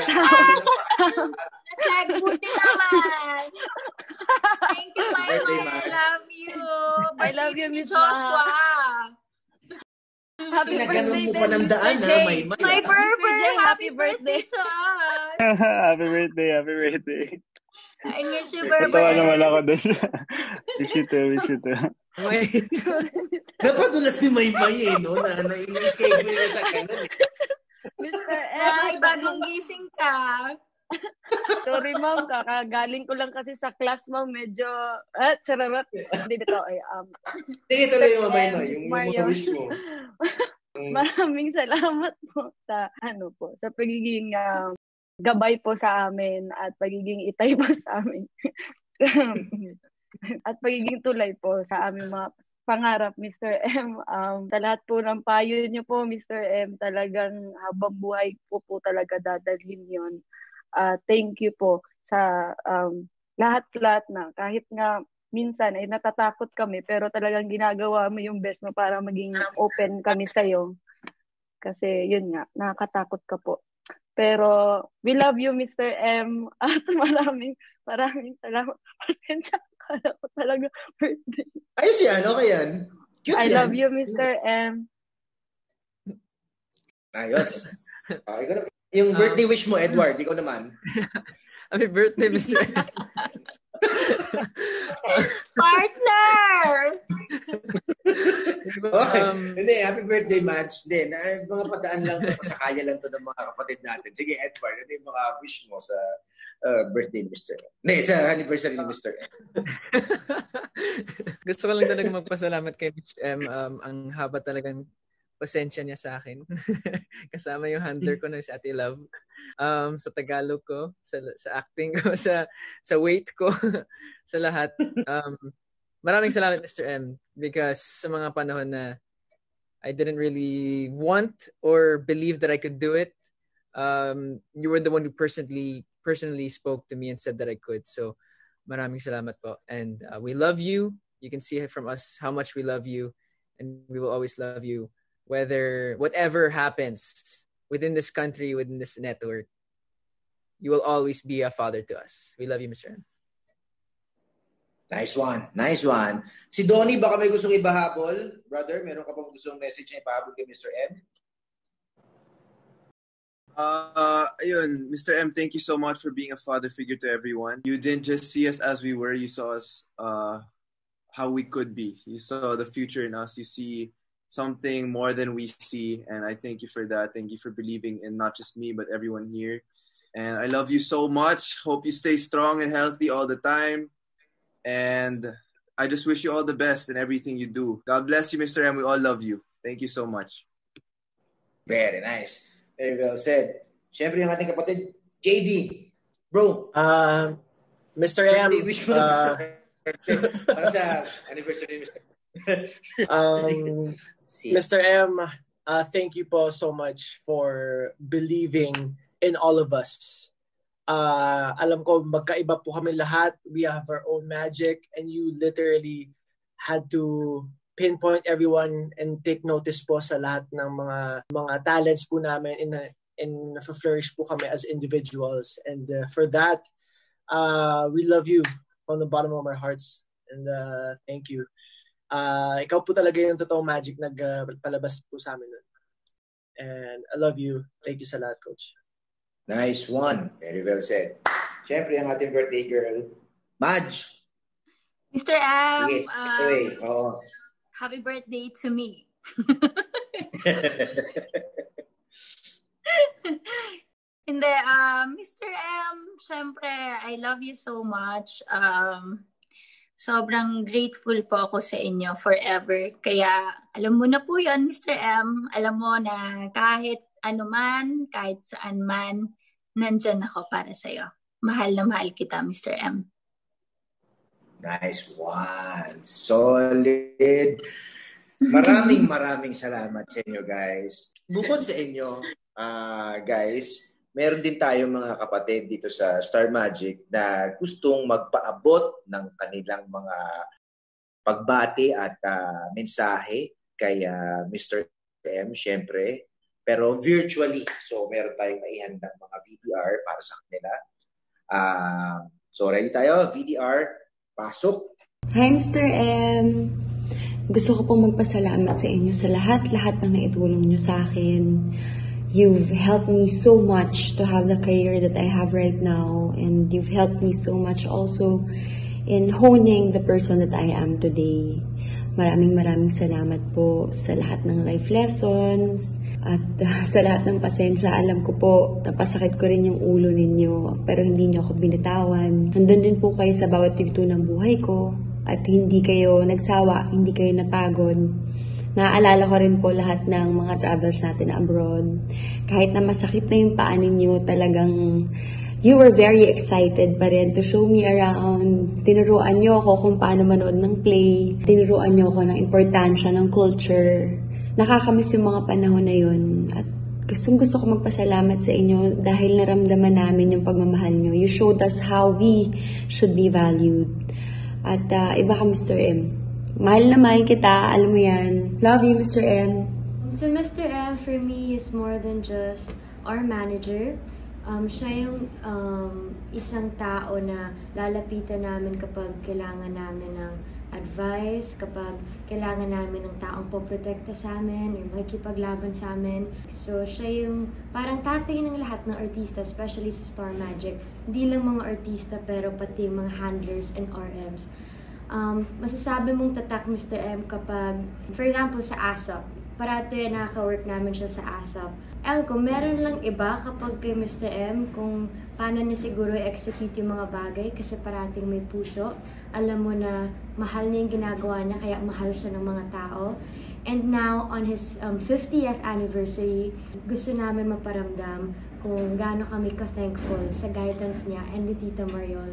Nagbuti naman. Thank you, Maymay. I love you. I love you, Miss Joshua. Happy Pinaganon birthday, mo pa ng daan, ha, Maymay. My birthday. Happy birthday. Happy birthday, happy birthday. I miss you, Tatawa Berber. naman ako dun. Wish you too, wish you too. Napadulas ni Maymay eh, no? Na na-schedule na sa kanan eh. Mister Ay, M. bagong gising ka. Sorry, ma'am. Kakagaling ko lang kasi sa class, ma'am. Medyo, ah, chararot. Hindi dito, ay, um. Sige, tuloy yung Maymay, yung mga wish mo. Maraming salamat po sa, ano po, sa pagiging, um, gabay po sa amin at pagiging itay po sa amin. At pagiging tulay po sa aming mga pangarap, Mister M. Um, sa lahat po ng payo niyo po, Mister M, talagang habang buhay po po talaga dadalhin yun. Uh, thank you po sa um, lahat-lahat na. Kahit nga minsan ay natatakot kami, pero talagang ginagawa mo yung best mo para maging open kami sa'yo. Kasi yun nga, nakakatakot ka po. Pero we love you, Mister M. At maraming, maraming salamat. Pasensya ka na ko talaga birthday. Ayos yan, okay yan. Cute I yan. love you, Mister M. Ayos. Okay, ko na. Yung birthday wish mo, Edward, ikaw naman. Happy birthday, Mister M. Partner! Okay. um, Hindi, happy birthday, Madge. Hindi, na, mga padaan lang to, pasakaya lang to ng mga kapatid natin. Sige, Edward, ano yung mga wish mo sa uh, birthday ni Mister M? Hindi, sa anniversary ni Mister M. Gusto ko lang talaga magpasalamat kay Mister M. Um, ang haba talagang pasensya niya sa akin. Kasama yung handler ko na si Ate Love. Um, sa Tagalog ko, sa, sa acting ko, sa sa weight ko, sa lahat. Um, maraming salamat, Mister M, because sa mga panahon na I didn't really want or believe that I could do it, um, you were the one who personally personally spoke to me and said that I could. So, maraming salamat po. And uh, we love you. You can see from us how much we love you, and we will always love you. Whether, whatever happens within this country, within this network, you will always be a father to us. We love you, Mister M. Nice one. Nice one. Si Donnie, baka may gustong ibahabol? Brother, meron ka pang gustong message na ibahabol kay Mister M? Uh, ayun, Mister M, thank you so much for being a father figure to everyone. You didn't just see us as we were, you saw us uh, how we could be. You saw the future in us. You see something more than we see, and I thank you for that. Thank you for believing in not just me, but everyone here. And I love you so much. Hope you stay strong and healthy all the time. And I just wish you all the best in everything you do. God bless you, Mister M. We all love you. Thank you so much. Very nice. Very well said. Siyempre yung ating kapatid, J D. Bro. Uh, Mister M. Wish mo uh, para sa anniversary, Mister um, Mister M, uh, thank you po so much for believing in all of us. Uh, alam ko magkaiba po kami lahat. We have our own magic, and you literally had to pinpoint everyone and take notice po sa lahat ng mga mga talents po namin in a, in flourish po kami as individuals. And uh, for that, uh, we love you from the bottom of our hearts. And uh, thank you. Uh, ikaw po talaga yung totoong magic nagpalabas uh, po sa amin nun. And I love you. Thank you sa lahat, Coach. Nice one. Very well said. Siyempre, ang ating birthday girl, Madge. Mister M, Sige, um, oh. happy birthday to me. Hindi, um, Mister M, syempre, I love you so much. Um, sobrang grateful po ako sa inyo forever. Kaya, alam mo na po yan, Mister M. Alam mo na kahit ano man, kahit saan man, nandyan ako para sa'yo. Mahal na mahal kita, Mister M. Nice one. Solid. Maraming maraming salamat sa inyo, guys. Bukod sa inyo, uh, guys, meron din tayong mga kapatid dito sa Star Magic na gustong magpaabot ng kanilang mga pagbati at uh, mensahe kay uh, Mister M, syempre. Pero virtually. So, meron tayong maihandang mga V D R para sa kanila. Uh, so, ready tayo? V D R, pasok. Hi, Mister M. Gusto ko pong magpasalamat sa inyo sa lahat-lahat ng naitulong nyo sa akin. You've helped me so much to have the career that I have right now, and you've helped me so much also in honing the person that I am today. Maraming maraming salamat po sa lahat ng life lessons at uh, sa lahat ng pasensya. Alam ko po, napasakit ko rin yung ulo ninyo, pero hindi niyo ako binitawan. Nandun din po kayo sa bawat yugto ng buhay ko at hindi kayo nagsawa, hindi kayo napagod. Naaalala ko rin po lahat ng mga travels natin abroad. Kahit na masakit na yung paa ninyo, talagang you were very excited pa rin to show me around. Tinuruan niyo ako kung paano manood ng play. Tinuruan niyo ako ng importansya ng culture. Nakakamiss yung mga panahon na yun. At gustong gusto ko magpasalamat sa inyo dahil naramdaman namin yung pagmamahal niyo. You showed us how we should be valued. At uh, iba ka, Mister M. Mahal na mahal kita, alam mo yan. Love you, Mister M. So, Mister M, for me, is more than just our manager. Um, siya yung um, isang tao na lalapitan namin kapag kailangan namin ng advice, kapag kailangan namin ng taong poprotekta sa amin or makikipaglaban sa amin. So, siya yung parang tatay ng lahat ng artista, especially sa Star Magic. Hindi lang mga artista, pero pati yung mga handlers and R Ms. Um, masasabi mong tatak, Mister M, kapag, for example, sa ASAP, parati nakaka-work namin siya sa ASAP. Alam ko, meron lang iba kapag kay Mister M kung paano niya siguro i-execute yung mga bagay kasi parating may puso. Alam mo na mahal niya yung ginagawa niya, kaya mahal siya ng mga tao. And now, on his um, fiftieth anniversary, gusto namin maparamdam kung gaano kami ka-thankful sa guidance niya and ni Tita Mariol.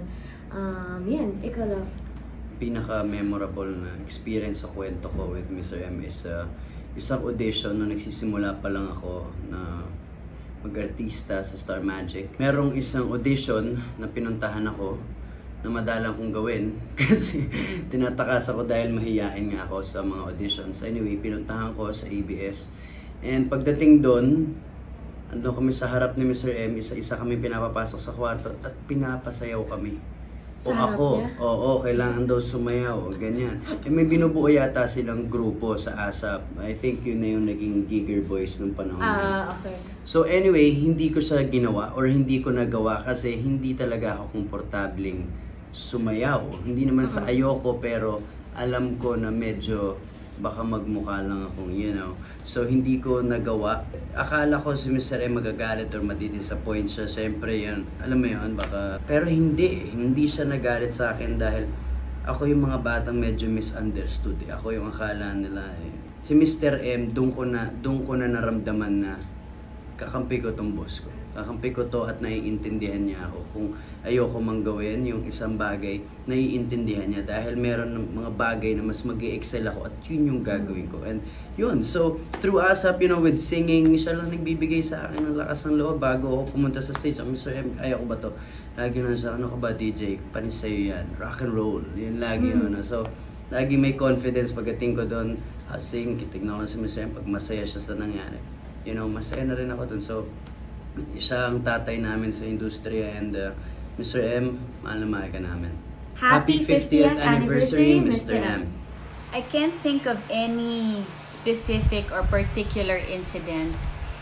Um, yan, ikaw love. Pinaka-memorable na experience sa kwento ko with Mister M is uh, isang audition nung nagsisimula pa lang ako na mag-artista sa Star Magic. Merong isang audition na pinuntahan ako na madalang kong gawin kasi tinatakas ako dahil mahiyain nga ako sa mga auditions. Anyway, pinuntahan ko sa A B S. And pagdating doon, ando kami sa harap ni Mister M, isa-isa kami pinapapasok sa kwarto at pinapasayaw kami. O ako, oo, kailangan daw sumayaw, ganyan. Eh, may binubuo yata silang grupo sa ASAP. I think yun na yung naging Giger Boys nung panahon. Ah, okay. So anyway, hindi ko siya ginawa or hindi ko nagawa kasi hindi talaga ako komportabling sumayaw. Hindi naman sa ayoko, pero alam ko na medyo baka magmukha lang akong, you know. So, hindi ko nagawa. Akala ko si Mister M magagalit or madidisappoint siya. Siyempre, yun, alam mo yun, baka... Pero hindi, hindi siya nagalit sa akin dahil ako yung mga batang medyo misunderstood. Eh. Ako yung akala nila. Eh. Si Mister M, doon ko na, doon ko na naramdaman na kakampi ko tong boss ko. Kakampi ko to at naiintindihan niya ako. Kung ayoko mang gawin yung isang bagay, naiintindihan niya dahil meron ng mga bagay na mas mag-i-excel ako at yun yung gagawin ko. And yun, so through ASAP, you know, with singing, siya lang nagbibigay sa akin ng lakas ng loob bago ako pumunta sa stage. Ang Mister M, ayoko ba to? Lagi na siya, ano ka ba D J? Panis sa'yo yan. Rock and roll. Yun lagi mm-hmm. yun. So, lagi may confidence pagdating ko doon. Uh, sing, kitignan ko si Mister M pag masaya siya sa nangyari. You know, masaya na rin ako doon. So, siya ang tatay namin sa industriya and uh, Mister M, mahal na mahal ka namin. Happy fiftieth anniversary, Mister M. I can't think of any specific or particular incident,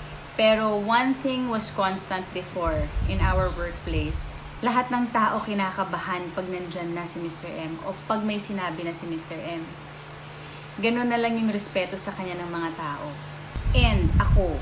pero one thing was constant before in our workplace. Lahat ng tao kinakabahan pag nandyan na si Mister M o pag may sinabi na si Mister M. Ganun na lang yung respeto sa kanya ng mga tao. And ako,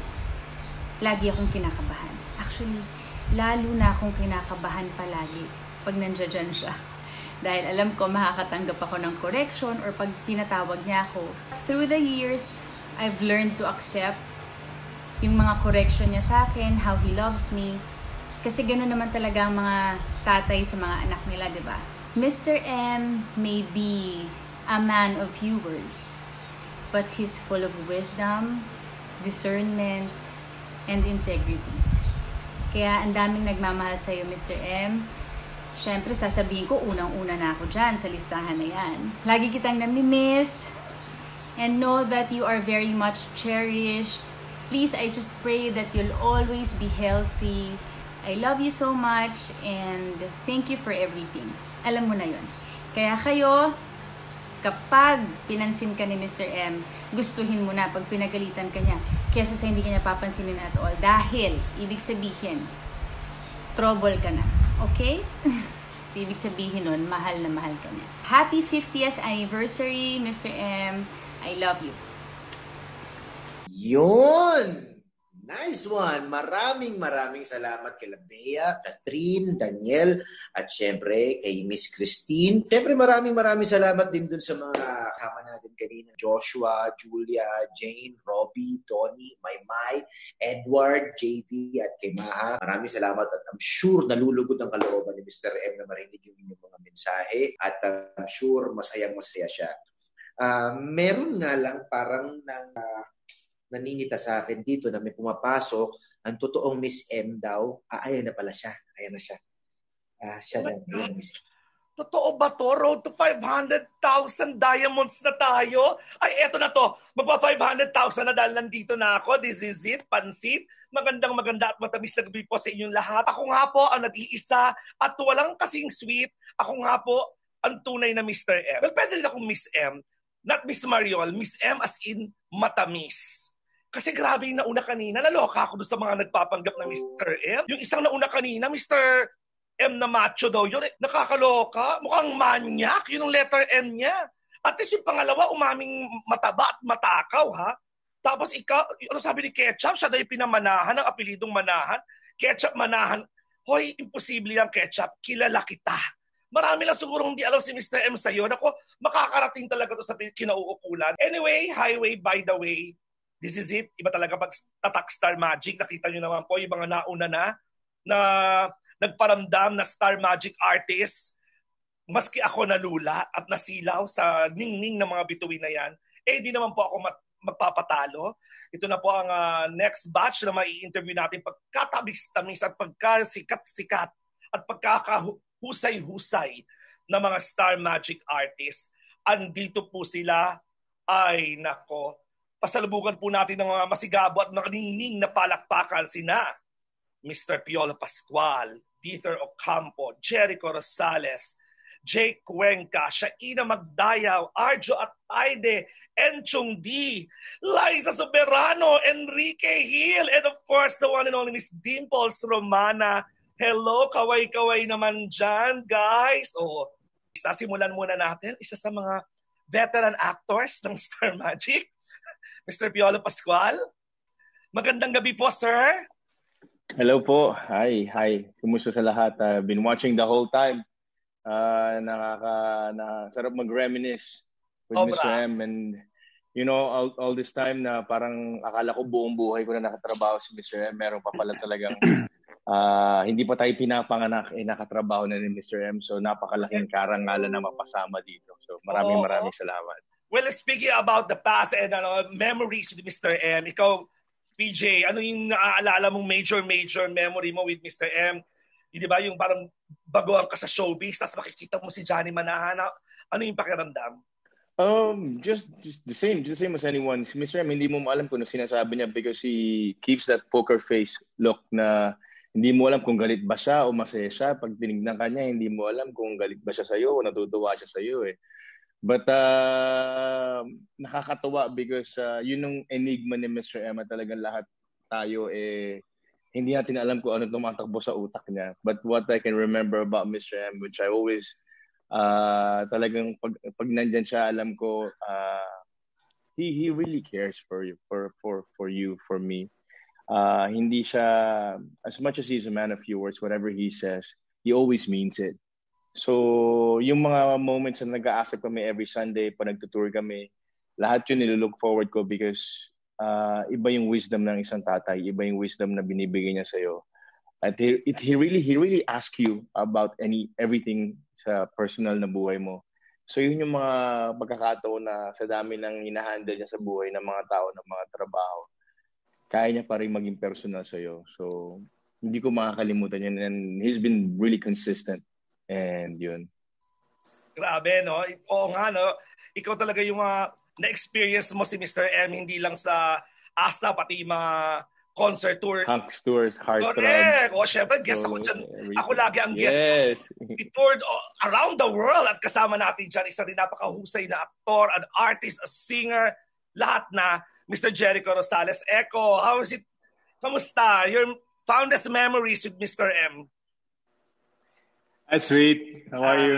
lagi akong kinakabahan. Actually, lalo na akong kinakabahan palagi pag nandiyan siya. Dahil alam ko makakatanggap ako ng correction or pag pinatawag niya ako. Through the years, I've learned to accept yung mga correction niya sa akin, how he loves me. Kasi gano'n naman talaga ang mga tatay sa mga anak nila, di ba? Mister M may be a man of few words, but he's full of wisdom, discernment, and integrity. Kaya ang daming nagmamahal sa'yo, Mister M. Siyempre, sasabihin ko, unang-una na ako dyan sa listahan na yan. Lagi kitang nami-miss. And know that you are very much cherished. Please, I just pray that you'll always be healthy. I love you so much and thank you for everything. Alam mo na yun. Kaya kayo, kapag pinansin ka ni Mister M, gustuhin mo na pag pinagalitan ka niya kesa sa hindi ka niya papansinin at all. Dahil, ibig sabihin, trouble ka na. Okay? Ibig sabihin nun, mahal na mahal ka niya. Happy fiftieth anniversary, Mister M. I love you. Yun! Nice one! Maraming maraming salamat kay Bea, Catherine, Daniel, at syempre kay Miss Christine. Syempre maraming maraming salamat din dun sa mga kasama natin kanina. Joshua, Julia, Jane, Robbie, Tony, Maymay, Edward, J V, at kay Maha. Maraming salamat at I'm sure nalulugod ang kalooban ni Mister M na marinig yung inyong mga mensahe at I'm sure masayang masaya siya. Uh, meron nga lang parang nang... Uh, naninita sa akin dito na may pumapasok, ang totoong Miss M daw, ah, ayan na pala siya. Ayan na siya. Ah, siya na. Ayan, Miss M. Totoo ba to? Road to five hundred thousand diamonds na tayo? Ay, eto na to. Magpa five hundred thousand na dahil nandito na ako. This is it. Pansit. Magandang maganda at matamis na gabi po sa inyong lahat. Ako nga po ang nag-iisa at walang kasing sweet. Ako nga po ang tunay na Mister M. Well, pwede rin akong Miss M. Not Miss Mariol, Miss M as in matamis. Kasi grabe yung nauna kanina, naloka ako doon sa mga nagpapanggap na Mister M. Yung isang nauna kanina, Mister M na macho daw yun, eh, nakakaloka. Mukhang manyak, yun ang letter M niya. At least yung pangalawa, umaming mataba at matakaw, ha? Tapos ikaw, ano sabi ni Ketchup, siya daw yung pinamanahan, ang apelidong Manahan. Ketchup Manahan. Hoy, imposible yan, Ketchup. Kilala kita. Marami lang siguro hindi alam si Mister M sa'yo. Nako, makakarating talaga to sa kinauukulan. Anyway, highway by the way, this is it. Iba talaga pag tatak Star Magic. Nakita nyo naman po yung mga nauna na na nagparamdam na Star Magic artist. Maski ako nalula at nasilaw sa ningning ng mga bituin na yan, eh di naman po ako mat- magpapatalo. Ito na po ang uh, next batch na mai-interview natin pagkatamis-tamis at pagkasikat-sikat at pagkakahusay-husay na mga Star Magic artists. Andito po sila. Ay, nako. Pasalubugan po natin ng mga masigabo at makaningning na palakpakan sina Mister Piolo Pascual, Dieter Ocampo, Jericho Rosales, Jake Cuenca, Shaina Magdayaw, Arjo Ataide, Enchong D, Liza Soberano, Enrique Hill, and of course, the one and only Miss Dimples Romana. Hello, kaway-kaway naman dyan, guys. O, isasimulan muna natin. Isa sa mga veteran actors ng Star Magic, Mister Piolo Pascual. Magandang gabi po, sir. Hello po. Hi, hi. Kumusta sa lahat? I've been watching the whole time. Uh, nakaka, na, sarap mag-reminisce with Oh, Mister bra. M. And, you know, all, all this time na parang akala ko buong buhay ko na nakatrabaho si Mister M. Meron pa pala talagang uh, hindi pa tayo pinapanganak, eh, nakatrabaho na ni Mister M. So, napakalaking karangalan na mapasama dito. So, maraming Oo. maraming salamat. Well, speaking about the past and ano, memories with Mister M, ikaw, P J, ano yung naaalala mong major, major memory mo with Mister M? Yung, di ba, yung parang bagoan ka sa showbiz, tapos makikita mo si Johnny Manahan, ano yung pakiramdam? Um, just, just the same, just the same as anyone. Si Mister M, hindi mo alam kung ano sinasabi niya because he keeps that poker face look na hindi mo alam kung galit ba siya o masaya siya. Pag tinignan ka niya, hindi mo alam kung galit ba siya sa'yo o natutuwa siya sa'yo eh. But uh, nakakatawa because uh, yun yung enigma ni Mister M at talagang lahat tayo eh hindi natin alam kung ano tumatakbo sa utak niya. But what I can remember about Mister M, which I always uh, talagang pag, pag nandyan siya, alam ko uh, he he really cares for you, for for for you, for me. Uh, hindi siya, as much as he's a man of few words, whatever he says, he always means it. So, yung mga moments na nag-aasap kami every Sunday, pa nagtutour kami, lahat yun nilulook forward ko because uh, iba yung wisdom ng isang tatay, iba yung wisdom na binibigay niya sa'yo. At he, it, he really he really asks you about any everything sa personal na buhay mo. So, yun yung mga pagkakataon na sa dami ng hinahandle niya sa buhay ng mga tao, ng mga trabaho, kaya niya pa rin maging personal sa'yo. So, hindi ko makakalimutan yun. And he's been really consistent. And yun. Grabe, no? Oo nga, no? Ikaw talaga yung mga na-experience mo si Mister M, hindi lang sa ASA, pati yung mga concert tour. Hunks tours, heartthrobs. Correct. O, syempre, guest ako dyan. Ako lagi ang guest. Yes. We toured around the world at kasama natin dyan. Isa rin napakahusay na aktor, an artist, a singer, lahat na. Mister Jericho Rosales. Echo, how is it? Kamusta? Your fondest memories with Mister M? Hi, sweet. How are you?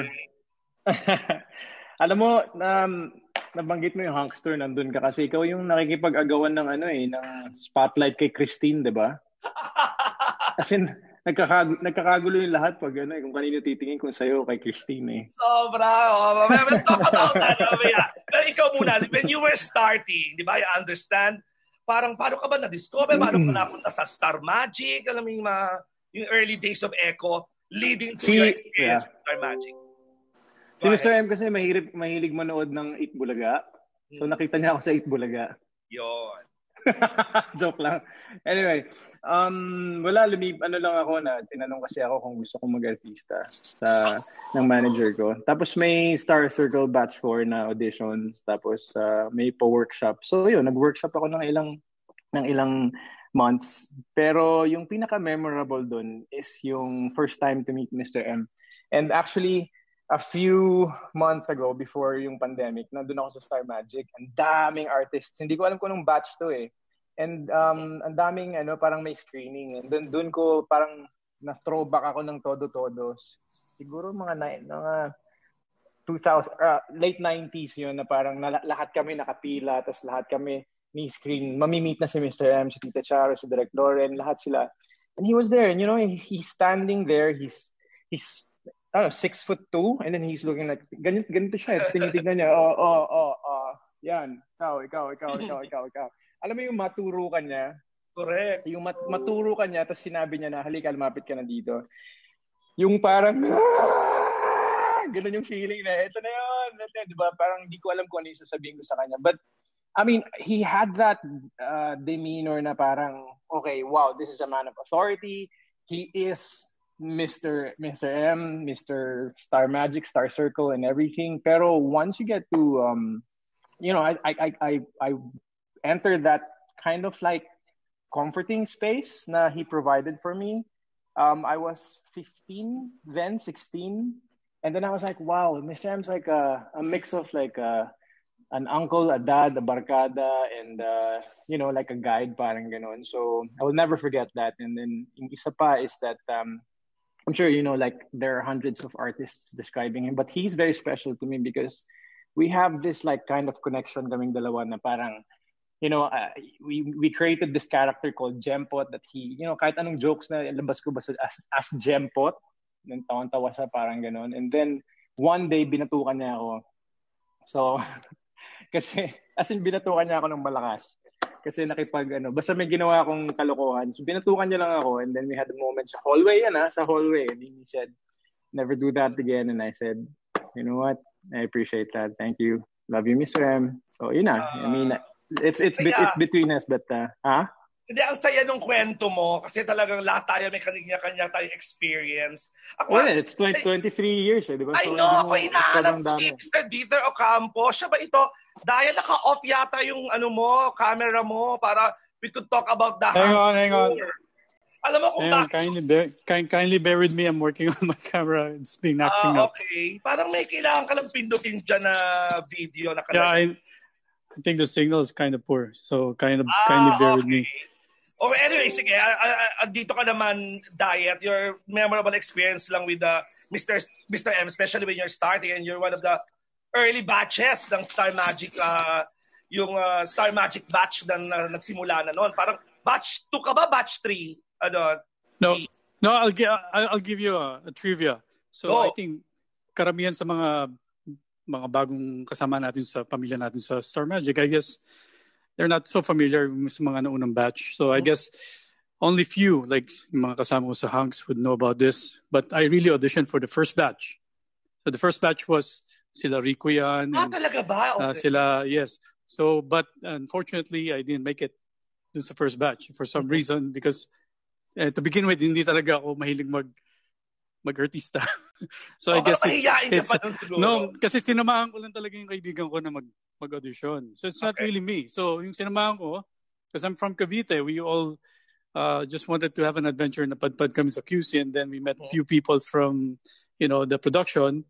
Alam mo, um, nabanggit mo yung Hunkster, nandun ka kasi ikaw yung nakikipag-agawan ng ano eh, ng spotlight kay Christine, di ba? As in, nagkakag- nagkakagulo yung lahat pag ano eh, kung kanino titingin kung sa'yo kay Christine eh. Sobra. Oh, let's talk about that. Pero ikaw muna, when you were starting, di ba, I understand, parang paano ka ba na-discover? Paano ka napunta sa Star Magic? Alam mo yung, mga, yung early days of Echo, leading to Si- your experience yeah. with Star Magic. Si Mister M kasi mahilig, mahilig manood ng Eat Bulaga. So nakita niya ako sa Eat Bulaga. Yun. Joke lang. Anyway, um, wala, lumib, ano lang ako na, tinanong kasi ako kung gusto kong mag-artista sa, ng manager ko. Tapos may Star Circle Batch four na auditions, tapos uh, may pa-workshop. So yun, nag-workshop ako ng ilang, ng ilang months. Pero yung pinaka-memorable dun is yung first time to meet Mister M. And actually, a few months ago, before yung pandemic, nandun ako sa Star Magic. Ang daming artists. Hindi ko alam kung anong batch to eh. And um, ang daming, ano, parang may screening. And dun, dun ko parang na-throwback ako ng todo-todos. Siguro mga, nine, mga two thousand, uh, late nineties yun, na parang na, lahat kami nakapila, tapos lahat kami ni screen. Mamimit na si Mister M, si Tita Charo, si Direk Loren, lahat sila. And he was there, and you know, he, he's standing there, he's, he's, I don't know, six foot two, and then he's looking like, ganito, ganito siya, it's tinitignan niya, oh, oh, oh, oh, yan, ikaw, ikaw, ikaw, ikaw, ikaw, ikaw. Alam mo yung maturo ka niya? Correct. Yung mat- maturo ka niya, tapos sinabi niya na, halika, lumapit ka na dito. Yung parang, ah! Ganun yung feeling na, eto na yun, eto, di ba? Parang di ko alam kung ano yung sasabihin ko sa kanya. But, I mean, he had that uh, demeanor na parang, okay, wow, this is a man of authority. He is Mister Mister M, Mister Star Magic, Star Circle, and everything. Pero once you get to, um, you know, I I I I entered that kind of like comforting space na he provided for me. Um, I was fifteen then, sixteen, and then I was like, wow, Mister M's like a a mix of like a an uncle, a dad, a barkada, and uh, you know, like a guide, parang ganon. So I will never forget that. And then yung isa pa is that. Um, I'm sure, you know, like there are hundreds of artists describing him, but he's very special to me because we have this like kind of connection kaming dalawa na parang, you know, uh, we we created this character called Jempot that he, you know, kahit anong jokes na ilabas ko basta as, as Jempot, nang tawan-tawa siya parang ganon. And then one day binatukan niya ako. So, kasi, as in binatukan niya ako ng malakas. Kasi nakipag, ano, basta may ginawa akong kalokohan. So, binatukan niya lang ako. And then we had a moment sa hallway, yan ha, sa hallway. And he said, never do that again. And I said, you know what? I appreciate that. Thank you. Love you, Mister M. So, yun na. Uh, I mean, it's it's kaya, it's between us, but, uh, ha? Hindi, ang saya nung kwento mo kasi talagang lahat tayo may kanya-kanya tayong experience. Ako, well, it's twenty-three years, eh, di ba? I So, know, ako inahanap si Mister Dieter Ocampo. Siya ba ito? Dahil naka-off yata yung ano mo, camera mo para we could talk about the hang on, hang on. Alam mo kung bakit? Kindly bear, kind, kindly bear with me. I'm working on my camera. It's being acting uh, up. Okay. Parang may kailangan ka lang pindutin dyan na video. Na yeah, I, I think the signal is kind of poor. So kind of ah, kindly bear okay. with me. Oh, anyway, sige. Uh, uh, dito ka naman, Diet. Your memorable experience lang with the Mister Mister M, especially when you're starting and you're one of the early batches ng Star Magic, uh, yung uh, Star Magic batch na, na nagsimula na noon. Parang batch two ka ba? Batch three? Ano? No, no. I'll give I'll give you a, a trivia. So Go. I think karamihan sa mga mga bagong kasama natin sa pamilya natin sa Star Magic, I guess they're not so familiar with mga naunang batch. So I mm-hmm. guess only few like mga kasama ko sa Hunks would know about this. But I really auditioned for the first batch. So the first batch was sila Rico yan. Ah, talaga ba? Okay. Uh, sila, yes. So, but unfortunately, I didn't make it dun sa first batch for some mm-hmm. reason because uh, to begin with, hindi talaga ako mahilig mag mag-artista. So oh, I guess it's, it's no, kasi sinamahan ko lang talaga yung kaibigan ko na mag mag-audition. So it's not okay. really me. So yung sinamahan ko, because I'm from Cavite, we all uh, just wanted to have an adventure na padpad kami sa Q C and then we met a few people from, you know, the production.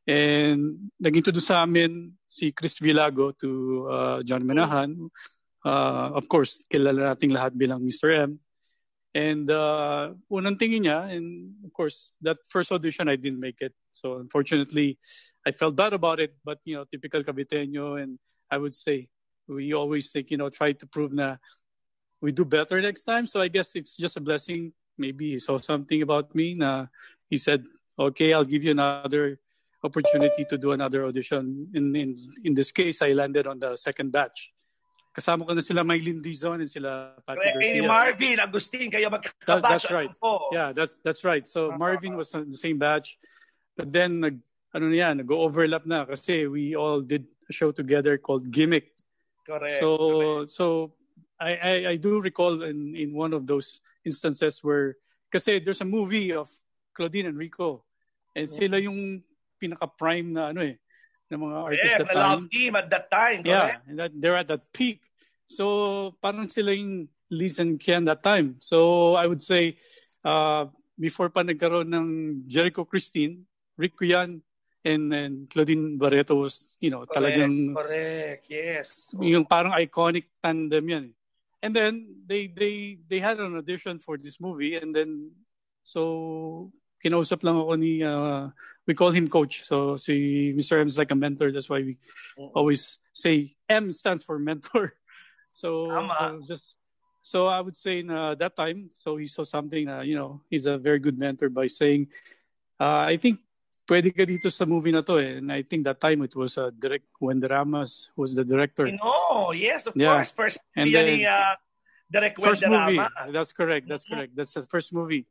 And nag-introduce sa amin si Chris Villago to uh, John Manahan. Uh, of course, kilala nating lahat bilang Mister M. And uh, unang tingin niya, and of course, that first audition, I didn't make it. So unfortunately, I felt bad about it. But, you know, typical Caviteño, and I would say, we always think, you know, try to prove na we do better next time. So I guess it's just a blessing. Maybe he saw something about me na he said, okay, I'll give you another opportunity to do another audition. In in in this case, I landed on the second batch. Kasama ko na sila Maylin Dizon and sila Patty Garcia. Marvin, Agustin, kayo magkabatch. That, that's right. Yeah, that's that's right. So Marvin was on the same batch. But then, nag, ano na yan, nag-overlap na kasi we all did a show together called Gimmick. Correct. So, correct. so I, I, I do recall in, in one of those instances where, kasi there's a movie of Claudine and Rico. And mm-hmm. sila yung pinaka-prime na ano eh, na mga artists yeah, that time. Love team at that time. Yeah, and that, they're at that peak. So parang sila yung Liz and Kian that time. So I would say, uh, before pa nagkaroon ng Jericho Christine, Rico yan, And and Claudine Barreto was, you know, Correct, talagang correct, yes. yung parang iconic tandem yan. And then they they they had an audition for this movie, and then so kinausap lang ako ni uh, we call him Coach. So si Mister M is like a mentor. That's why we mm-hmm. always say M stands for mentor. So uh, just so I would say na that time, so he saw something. Uh, you know, he's a very good mentor by saying, uh, I think. Pwede ka dito sa movie na to eh. And I think that time it was uh, direct Wendy Ramos was the director. No, yes, of yeah. course. First and really, uh, direct first Wendy movie. Ramos. That's correct. That's mm-hmm. correct. That's the first movie.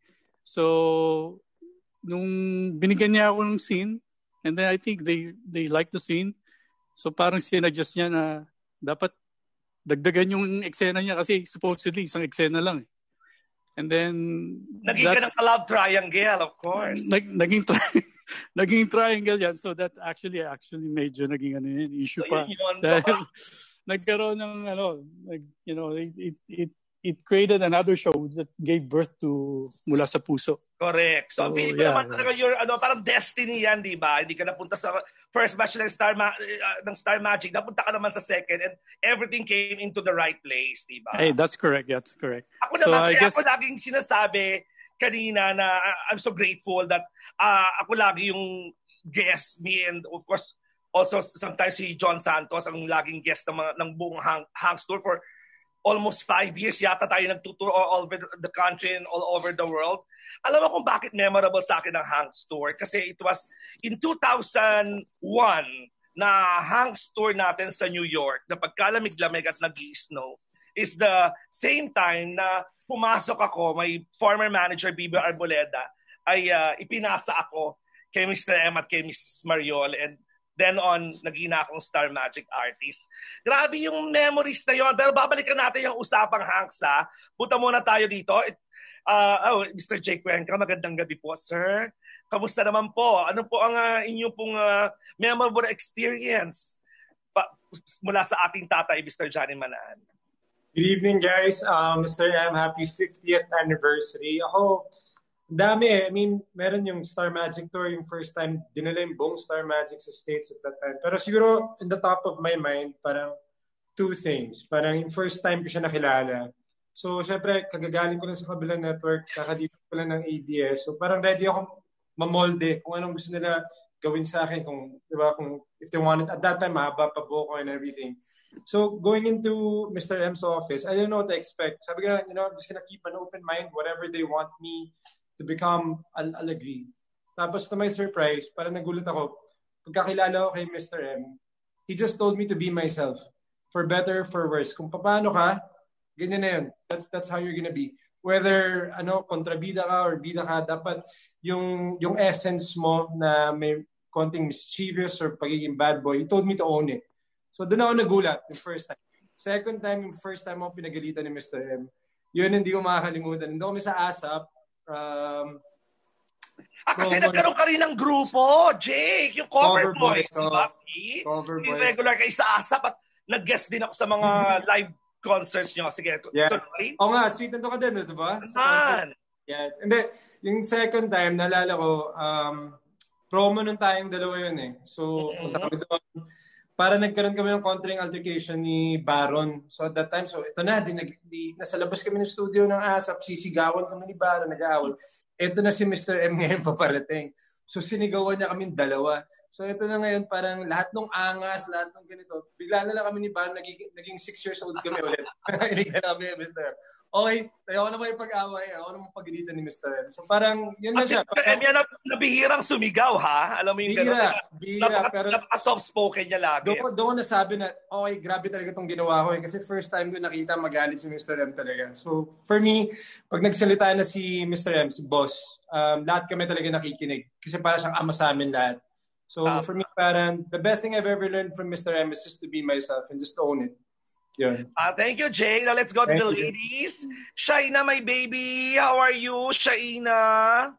So nung binigyan niya ako ng scene, and then I think they they liked the scene. So parang sinadjust niya na dapat dagdagan yung eksena niya kasi supposedly isang eksena lang eh. And then naging ka ng love triangle, of course. Nag, naging tri- naging triangle yan. So that actually actually medyo naging ano yun, issue so, pa. Yun, dahil so, nagkaroon ng ano, like, you know, it, it it it created another show that gave birth to Mula sa Puso. Correct. So, so feeling ko yeah, naman talaga your ano, parang destiny yan, di ba? Hindi ka napunta sa first batch ng Star Ma- uh, ng Star Magic, napunta ka naman sa second and everything came into the right place, di ba? Hey, that's correct. That's correct. Ako so, naman, I kaya guess... ako laging sinasabi kanina na uh, I'm so grateful that uh, ako lagi yung guest, me and of course also sometimes si John Santos ang laging guest ng, mga, ng buong hang, Hanks Tour for almost five years yata tayo nagtutour all over the country and all over the world. Alam mo kung bakit memorable sa akin ang Hanks Tour? Kasi it was in two thousand one na Hanks Tour natin sa New York na pagkalamig-lamig at nag-i-snow is the same time na pumasok ako, may former manager Bibi Arboleda ay uh, ipinasa ako kay Mister M at kay Miss Mariol and then on, naging akong Star Magic artist. Grabe yung memories na yon. Pero babalikan natin yung usapang Hanks ha. Punta muna tayo dito. Uh, oh, Mister Jake Cuenca, magandang gabi po, sir. Kamusta naman po? Ano po ang uh, inyong pong uh, memorable experience pa, mula sa ating tatay, Mister Johnny Manahan? Good evening, guys. Um, Mister M, happy fiftieth anniversary. Ako, dami eh. I mean, meron yung Star Magic Tour, yung first time, dinala yung buong Star Magic sa States at that time. Pero siguro, in the top of my mind, parang two things. Parang yung first time ko siya nakilala. So, syempre, kagagaling ko lang sa kabilang network, kakadito ko lang ng A D S. So, parang ready ako mamolde kung anong gusto nila gawin sa akin. Kung, di ba, kung if they wanted, at that time, mahaba pa buko and everything. So, going into Mister M's office, I didn't know what to expect. Sabi ko, you know, I'm just gonna keep an open mind. Whatever they want me to become, I'll, I'll agree. Tapos to my surprise, parang nagulat ako, pagkakilala ko kay Mister M, he just told me to be myself. For better, for worse. Kung paano ka, ganyan na yun. That's, that's how you're gonna be. Whether, ano, kontrabida ka or bida ka, dapat yung, yung essence mo na may konting mischievous or pagiging bad boy, he told me to own it. So doon ako nagulat yung first time. Second time, yung first time ako pinagalitan ni Mister M, yun hindi ko makakalimutan. Nandun kami sa ASAP. Um, ah, kasi nagkaroon ka rin ng grupo, Jake, yung Cover, cover Boys. So, diba? Cover yung Boys. regular kayo sa ASAP at nag-guest din ako sa mga live concerts nyo. Sige, yeah. Story? Oo nga, sweet nandun ka din, diba? Saan? Yeah. Hindi, yung second time, naalala ko, um, promo nung tayong dalawa yun eh. So, punta kami doon. Para nagkaroon kami ng countering altercation ni Baron. So at that time, so ito na, di, di, nasa labas kami ng studio ng ASAP, sisigawan kami ni Baron, nag-aawal. Ito na si Mister M ngayon paparating. So sinigawan niya kami dalawa. So ito na ngayon, parang lahat ng angas, lahat ng ganito. Bigla na lang kami ni Baron, naging, naging six years old kami ulit. Inig na namin, Mister M. Okay, tayo ko na may pag-away, ako na mapagalitan ni Mister M. So parang, yun na siya. At M yan na nabihirang sumigaw, ha? Alam mo yung bihira, gano'n. Bihira, napaka, pero napaka-soft-spoken niya lagi. Doon, doon ko nasabi na, okay, grabe talaga itong ginawa ko eh. Kasi first time ko nakita magalit si Mister M talaga. So for me, pag nagsalita na si Mister M, si boss, um, lahat kami talaga nakikinig. Kasi para siyang ama sa amin lahat. So um, for me, parang, the best thing I've ever learned from Mister M is just to be myself and just own it. Yeah. Uh, thank you, Jay. Now let's go to thank the you. ladies. Shaina, my baby. How are you, Shaina?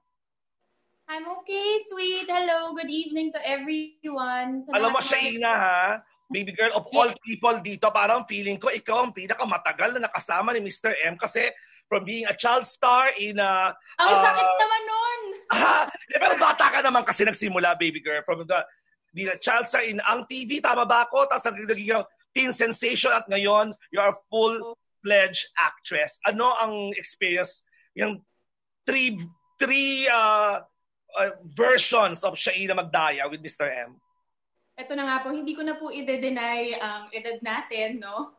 I'm okay, sweet. Hello, good evening to everyone. Sa Alam mo, lahat- Shaina, ha? Baby girl, of all people dito, parang feeling ko, ikaw ang pinakamatagal na nakasama ni Mister M kasi from being a child star in a... Ang uh, sakit naman nun! Ah, eh, pero bata ka naman kasi nagsimula, baby girl, from the, the child star in ang T V, tama ba ako? Tapos naging teen sensation at ngayon, you are full-fledged actress. Ano ang experience, yung three, three uh, uh, versions of Shaina Magdaya with Mister M? Ito na nga po, hindi ko na po i-deny ang edad natin, no?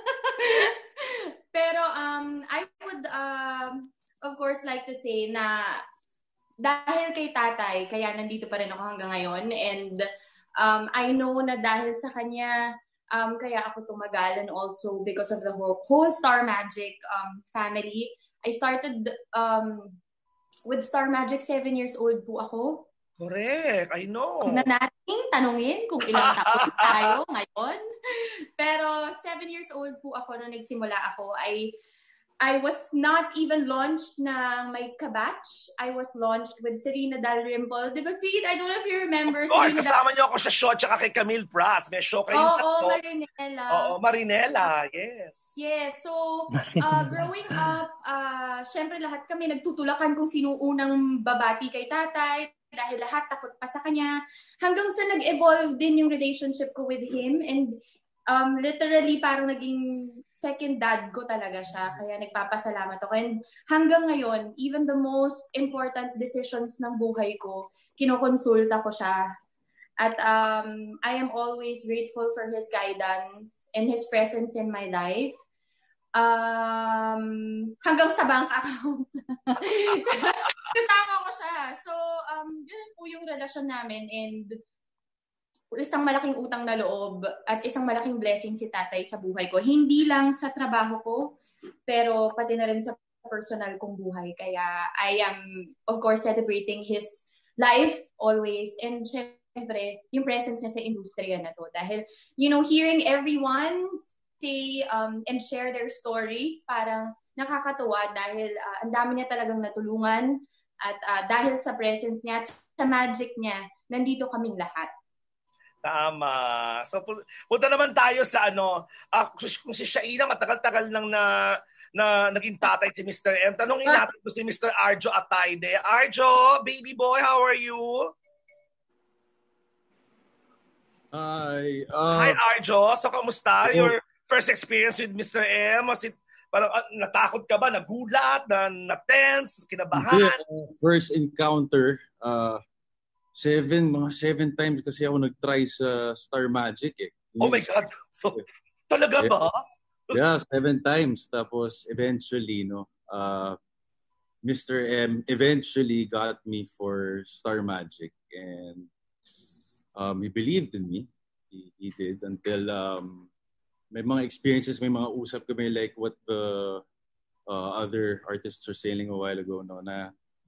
Pero um, I would, um, of course, like to say na dahil kay tatay, kaya nandito pa rin ako hanggang ngayon. And um, I know na dahil sa kanya, um, kaya ako tumagal. And also because of the whole, whole Star Magic um, family. I started um, with Star Magic, seven years old po ako. Correct, I know. Na nating tanungin kung ilang taon tayo ngayon. Pero seven years old po ako nung nagsimula ako. I I was not even launched na may kabatch. I was launched with Serena Dalrymple. Di ba, sweet? I don't know if you remember. Of course, Serena kasama Dal- niyo ako sa show tsaka kay Camille Pras. May show kayo. Oo, oh, oh, Marinela. Oo, oh, Marinela. Yes. Yes. So, uh, growing up, uh, syempre lahat kami nagtutulakan kung sino unang babati kay tatay. Dahil lahat takot pa sa kanya. Hanggang sa nag-evolve din yung relationship ko with him. And um, literally parang naging second dad ko talaga siya. Kaya nagpapasalamat ako. And hanggang ngayon, even the most important decisions ng buhay ko, kinokonsulta ko siya. At um, I am always grateful for his guidance and his presence in my life. Um, hanggang sa bank account. Kasama ko siya. So, um, yun po yung relasyon namin and isang malaking utang na loob at isang malaking blessing si tatay sa buhay ko. Hindi lang sa trabaho ko, pero pati na rin sa personal kong buhay. Kaya I am, of course, celebrating his life always. And syempre, yung presence niya sa industriya na to. Dahil, you know, hearing everyone say um, and share their stories, parang nakakatuwa dahil uh, ang dami niya talagang natulungan at uh, dahil sa presence niya at sa magic niya, nandito kaming lahat. Tama. So punta naman tayo sa ano, uh, kung si Shaina matagal-tagal nang na na naging tatay si Mister M. Tanungin natin ko si Mister Arjo Atayde. Arjo, baby boy, how are you? Hi. Uh, Hi Arjo. So kamusta? Oh. Your first experience with Mister M? Was it parang uh, natakot ka ba? Nagulat? Na, na-tense? Kinabahan? Yeah, uh, first encounter, uh, seven, mga seven times kasi ako nag-try sa Star Magic eh. Oh my God! So, talaga yeah. ba? Yeah, seven times. Tapos eventually, no, uh, Mister M eventually got me for Star Magic and um, he believed in me. He, he did until um, may mga experiences, may mga usap kami like what the uh, other artists were saying a while ago, no, na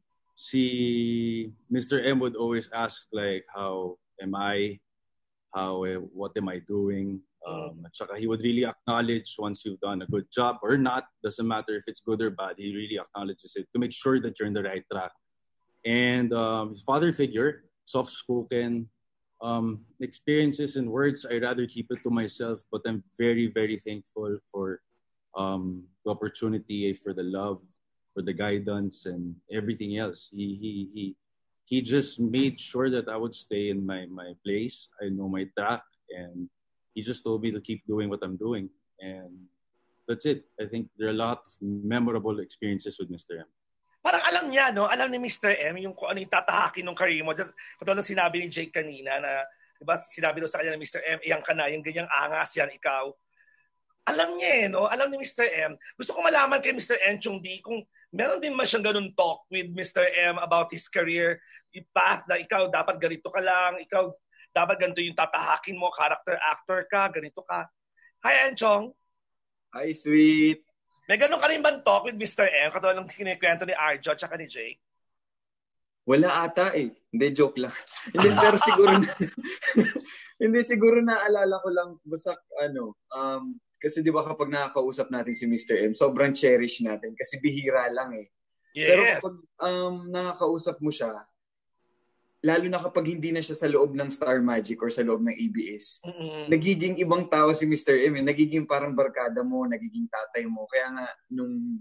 si Mister M would always ask like, how am I? How, uh, what am I doing? Um, at saka he would really acknowledge once you've done a good job or not. Doesn't matter if it's good or bad. He really acknowledges it to make sure that you're in the right track. And um, his father figure, soft-spoken, um, experiences and words, I rather keep it to myself. But I'm very, very thankful for um, the opportunity, for the love, for the guidance, and everything else. He he he he just made sure that I would stay in my my place. I know my track, and he just told me to keep doing what I'm doing, and that's it. I think there are a lot of memorable experiences with Mister M. Parang alam niya, no? Alam ni Mister M yung kung ano yung tatahakin ng career mo. Katulad sinabi ni Jake kanina na, di ba, sinabi daw sa kanya ng Mister M, iyang ka na, yung ganyang angas, yan ikaw. Alam niya eh, no? Alam ni Mister M. Gusto ko malaman kay Mister M Chung D kung meron din man siyang ganun talk with Mister M about his career, yung path na ikaw dapat ganito ka lang, ikaw dapat ganito yung tatahakin mo, character actor ka, ganito ka. Hi, Enchong. Hi, sweet. May ganun ka rin bang talk with Mister M? Katulad ng kinikwento ni Arjo at saka ni Jake? Wala ata eh. Hindi, joke lang. Hindi, pero siguro na, hindi, siguro naalala ko lang, busak, ano, um, kasi di ba kapag nakakausap natin si Mister M, sobrang cherish natin kasi bihira lang eh. Yeah. Pero kapag um, nakakausap mo siya, lalo na kapag hindi na siya sa loob ng Star Magic or sa loob ng A B S, mm-hmm. nagiging ibang tao si Mister M. Eh. Nagiging parang barkada mo, nagiging tatay mo. Kaya nga, nung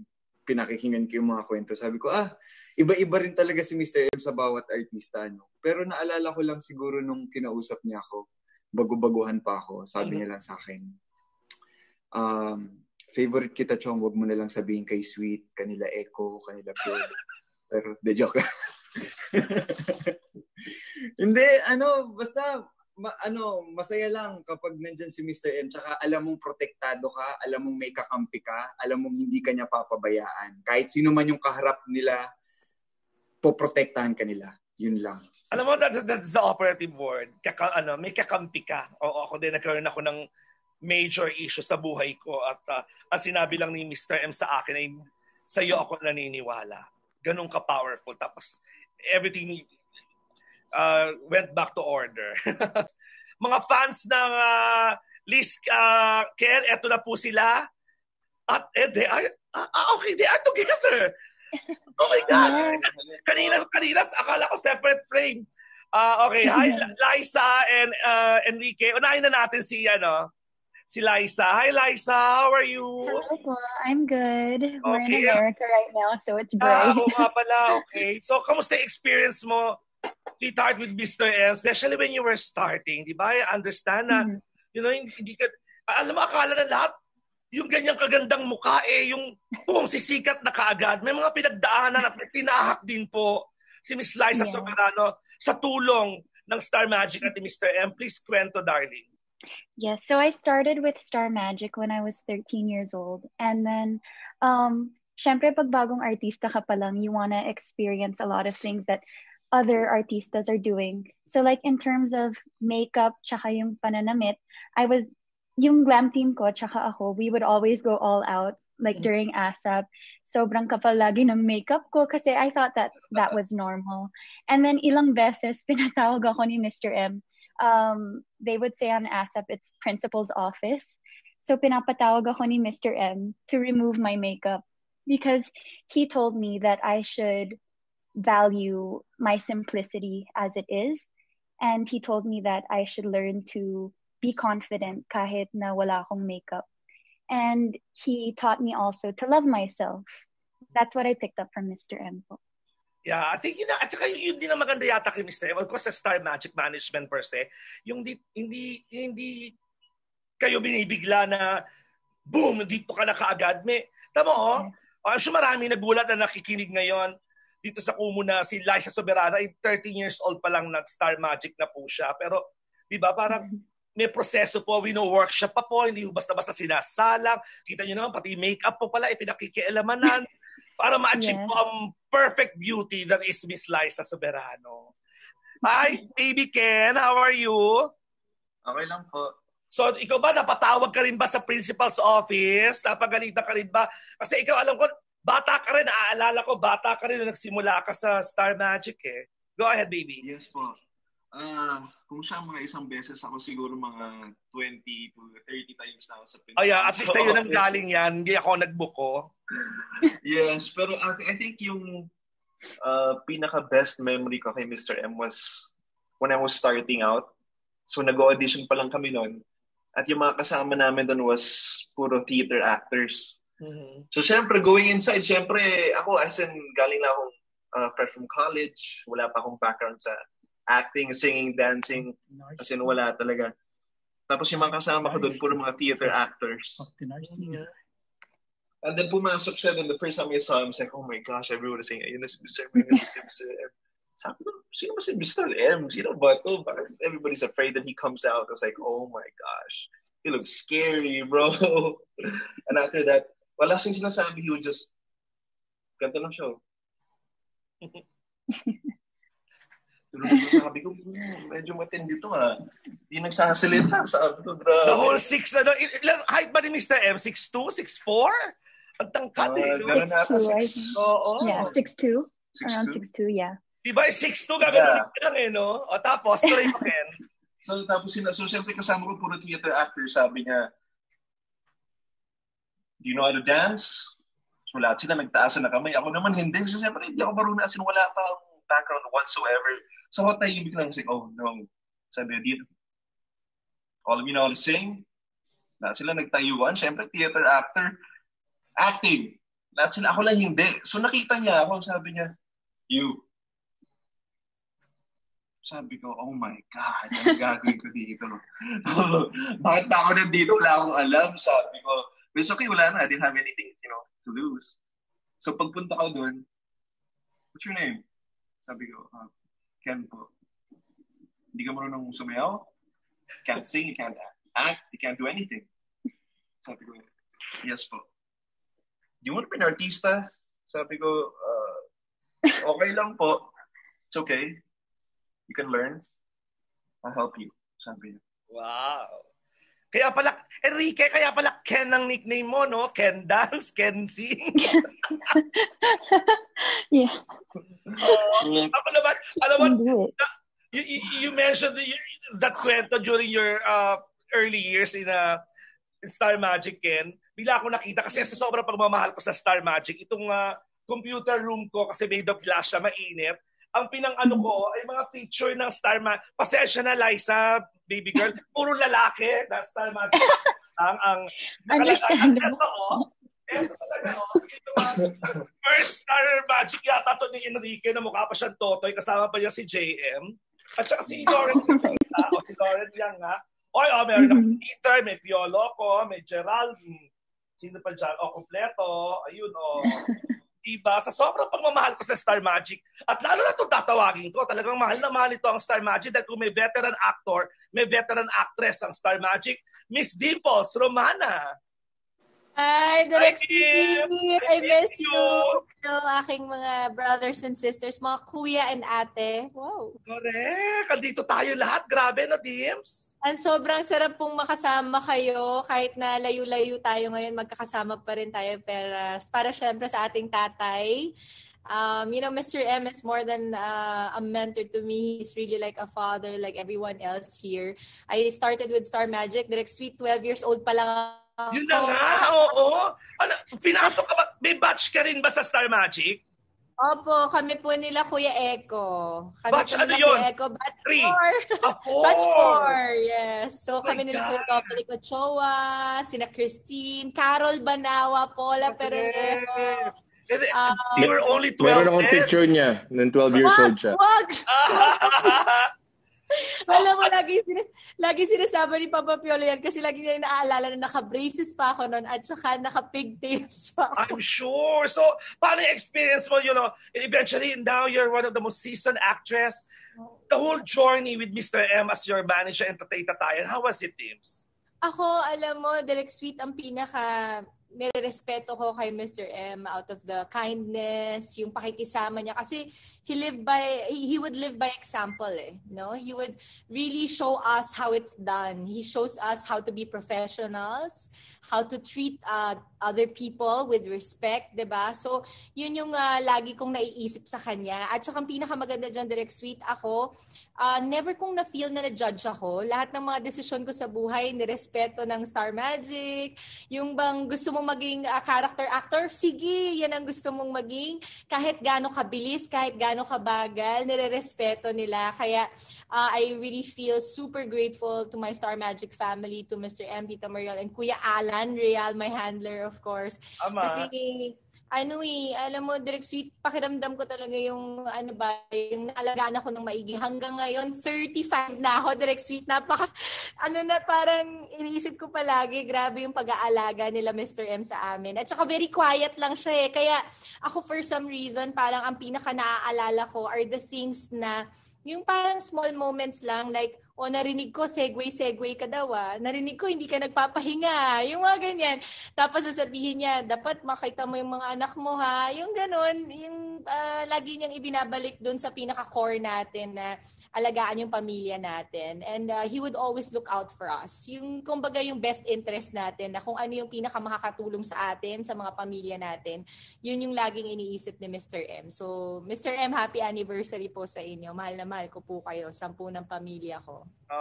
pinakikinggan ko yung mga kwento, sabi ko, ah, iba-iba rin talaga si mister M sa bawat artista. No? Pero naalala ko lang siguro nung kinausap niya ako, bago-baguhan pa ako, sabi mm-hmm. niya lang sa akin, um, favorite kita, Chong, wag mo na lang sabihin kay Sweet, kanila Echo, kanila Pure. Pero, de joke lang. Hindi, ano, basta, ma, ano, masaya lang kapag nandyan si mister M, tsaka alam mong protektado ka, alam mong may kakampi ka, alam mong hindi ka niya papabayaan. Kahit sino man yung kaharap nila, poprotektahan ka nila. Yun lang. Alam mo, that, that's the operative word. Kaka, ano, may kakampi ka. Oo, ako din nagkaroon ako ng major issue sa buhay ko. At uh, ang sinabi lang ni mister M sa akin ay, sa'yo ako naniniwala. Ganun ka-powerful. Tapos, everything uh, went back to order. Mga fans ng uh, Liz uh, Ken, eto na po sila. At eh, they are, uh, okay, they are together. Oh my God! Kanina, kanina, akala ko separate frame. Uh, okay, hi, Liza and uh, Enrique. Unahin na natin si, ano, si Liza. Hi, Liza. How are you? Hello po. I'm good. Okay. We're in America right now, so it's Ah, bright. oo nga pala. Okay. So, kamusta yung experience mo, Sweetheart, with mister M, especially when you were starting, di ba? I understand na, mm-hmm. you know, hindi ka, alam mo, akala na lahat, yung ganyang kagandang mukha, eh, yung kung sisikat na kaagad. May mga pinagdaanan at tinahak din po si Miss Liza yeah. Soberano sa tulong ng Star Magic at ni mister M. Please kwento, darling. Yes, so I started with Star Magic when I was thirteen years old. And then, um, syempre, pag bagong artista ka pa lang, you wanna experience a lot of things that other artistas are doing. So like in terms of makeup, tsaka yung pananamit, I was, yung glam team ko, tsaka ako, we would always go all out, like during ASAP. Sobrang kapal lagi ng makeup ko kasi I thought that that was normal. And then ilang beses, pinatawag ako ni mister M. Um, they would say on ASAP, it's principal's office. So pinapatawag ako ni mister M to remove my makeup because he told me that I should value my simplicity as it is. And he told me that I should learn to be confident kahit na wala akong makeup. And he taught me also to love myself. That's what I picked up from mister M. Yeah, I think yun na, at saka yun din ang maganda yata kay mister M. Of course, sa Star Magic Management per se, yung di, hindi, hindi kayo binibigla na boom, dito ka na kaagad. May, tama oh, okay. I'm sure marami nagulat na nakikinig ngayon dito sa Kumu na si Liza Soberano, ay thirteen years old pa lang nag-Star Magic na po siya. Pero, di ba, parang may proseso po, we know workshop pa po, hindi basta-basta sinasalang. Kita nyo naman, pati makeup po pala, ipinakikialamanan para ma-achieve yeah. po ang perfect beauty that is Miss Liza Soberano. Hi, baby Ken, how are you? Okay lang po. So, ikaw ba, napatawag ka rin ba sa principal's office? Napagalitan ka rin ba? Kasi ikaw, alam ko, bata ka rin, naaalala ko, bata ka rin na nagsimula ka sa Star Magic eh. Go ahead, baby. Yes po. Ah, uh, kung siya mga isang beses ako siguro mga twenty to thirty times na ako sa principal. Ay, at least sa'yo nang galing yan. Hindi ako nagbuko. Yes, pero I, I think yung uh, pinaka-best memory ko kay mister M was when I was starting out. So nag-audition pa lang kami noon. At yung mga kasama namin doon was puro theater actors. Mm-hmm. So syempre, going inside, syempre, ako as in galing na akong uh, fresh from college. Wala pa akong background sa acting, singing, dancing, as in wala talaga. Tapos yung mga kasama ko doon, puro mga theater actors. Mm-hmm. And then pumasok siya, then the first time I saw him, I was like, oh my gosh, everyone was saying, ayun na si mister M, ayun na si mister M. Sabi ko, sino ba si mister M? Sino ba ito? Everybody's afraid that he comes out. I was like, oh my gosh, he looks scary, bro. And after that, wala siyang sinasabi, he would just, ganda ng show. Sabi ko, medyo matindi to ha. Hindi nagsasalita. Sabi ko, grabe. The whole six, ano, ilan, height ba ni mister M? six two? six four? Ang tangkad uh, eh. six two, right? Oo. Yeah, six two. Around six two, yeah. Diba, six two, gagano'n yeah. lang eh, no? O tapos, tuloy pa rin. So, tapos sila, so siyempre kasama ko puro theater actor, sabi niya, do you know how to dance? So, lahat sila nagtaas na kamay. Ako naman hindi. So, siyempre, hindi ako marunong as in wala pa akong background whatsoever. So, what I ibig lang say, oh, no. Sabi niya, all of you know how to sing? Lahat sila nagtayuan. Siyempre, theater actor. Acting. Lahat sila, ako lang hindi. So nakita niya ako, sabi niya, you. Sabi ko, oh my God, ano gagawin ko dito? Bakit ba ako nandito? Wala akong alam. Sabi ko, but it's okay, wala na. I didn't have anything, you know, to lose. So pagpunta ko doon, what's your name? Sabi ko, uh, Ken po. Hindi ka marunong sumayaw? You can't sing, you can't act, you can't do anything. Sabi ko, yes po. Do you want to be an artista? Sabi ko, uh, okay lang po. It's okay. You can learn. I'll help you. Sabi niya. Wow. Kaya pala, Enrique, kaya pala Ken ang nickname mo, no? Ken dance, Ken sing. Yeah. Uh, ako naman, alam mo, you, you, you mentioned that kwento during your uh, early years in, uh, in Star Magic, Ken. Bila ako nakita, kasi sa sobrang pagmamahal ko sa Star Magic, itong uh, computer room ko, kasi made of glass siya, mainit. Ang pinang-ano ko ay mga picture ng Star Magic. Pasensya na, Liza, baby girl. Puro lalaki na Star Magic. ang ang Understandable. Ito talaga, oh. First Star Magic yata ito ni Enrique na mukha pa siyang Totoy. Kasama pa niya si J M. At saka si Lauren. O si Lauren yan nga. Oy, oh, meron akong Peter, may Piolo ko, may Gerald. Sino pa dyan? O, kompleto. Ayun, o. Diba? Sa sobrang pagmamahal ko sa Star Magic, at lalo na itong tatawagin ko, talagang mahal na mahal ito ang Star Magic dahil kung may veteran actor, may veteran actress ang Star Magic, Miss Dimples Romana. Hi, Direct Steve! I miss you! you. Yung aking mga brothers and sisters, mga kuya and ate. Wow! Correct! Andito tayo lahat. Grabe, no, Dims? Ang sobrang sarap pong makasama kayo. Kahit na layo-layo tayo ngayon, magkakasama pa rin tayo. Para, para syempre sa ating tatay. Um, you know, Mister M is more than uh, a mentor to me. He's really like a father, like everyone else here. I started with Star Magic. Direct Sweet, twelve years old pa lang. Yun na nga, oo. Ano, pinasok ka ba? May batch ka rin ba sa Star Magic? Opo, kami po nila Kuya Eko. Kami Batch po ano nila yun? Kuya Eko, batch Three. four. Ah, four. Batch four, yes. Oh So my kami nila God. Kuya Dominic Ochoa, sina Christine, Carol Banawa, Paula Pereiro. Um, You were only twelve. Meron akong picture niya nung twelve years old siya. Wag! Alam mo, lagi, sin- lagi sinasabi ni Papa Piolo yan kasi lagi niya naaalala na naka-braces pa ako noon at saka naka-pigtails pa ako. I'm sure. So, paano yung experience mo, you know, and eventually now you're one of the most seasoned actress. The whole journey with Mister M as your manager and Tatay Tatayan, how was it, Dims? Ako, alam mo, Direct Sweet, ang pinaka nirerespeto ko kay Mister M out of the kindness, yung pakikisama niya. Kasi he lived by, he would live by example eh. No? He would really show us how it's done. He shows us how to be professionals, how to treat uh, other people with respect, diba? So, yun yung uh, lagi kong naiisip sa kanya. At saka ang pinakamaganda dyan, Direct Sweet, ako, uh, never kong na-feel na na-judge ako. Lahat ng mga desisyon ko sa buhay, nirespeto ng Star Magic. Yung bang gusto mong maging uh, character actor, sige, yan ang gusto mong maging. Kahit gaano kabilis, kahit gaano kabagal, nire-respeto nila. Kaya uh, I really feel super grateful to my Star Magic family, to Mister M, Tita Mariel, and Kuya Alan Real, my handler, of course. Ama. Kasi ano eh, alam mo, Direct Sweet, pakiramdam ko talaga yung, ano ba, yung naalagaan ako ng maigi. Hanggang ngayon, thirty-five na ako, Direct Sweet. Napaka, ano na, parang iniisip ko palagi, grabe yung pag-aalaga nila Mister M sa amin. At saka very quiet lang siya eh. Kaya ako for some reason, parang ang pinaka naaalala ko are the things na, yung parang small moments lang, like, o narinig ko, segway, segway ka daw ah. Narinig ko, hindi ka nagpapahinga. Yung mga ganyan. Tapos sasabihin niya, dapat makita mo yung mga anak mo ha. Yung ganon, yung uh, lagi niyang ibinabalik dun sa pinaka-core natin na alagaan yung pamilya natin. And uh, he would always look out for us. Yung, kumbaga, yung best interest natin na kung ano yung pinaka-makakatulong sa atin, sa mga pamilya natin, yun yung laging iniisip ni Mister M. So, Mister M, happy anniversary po sa inyo. Mahal na mahal ko po kayo. Sampu ng pamilya ko.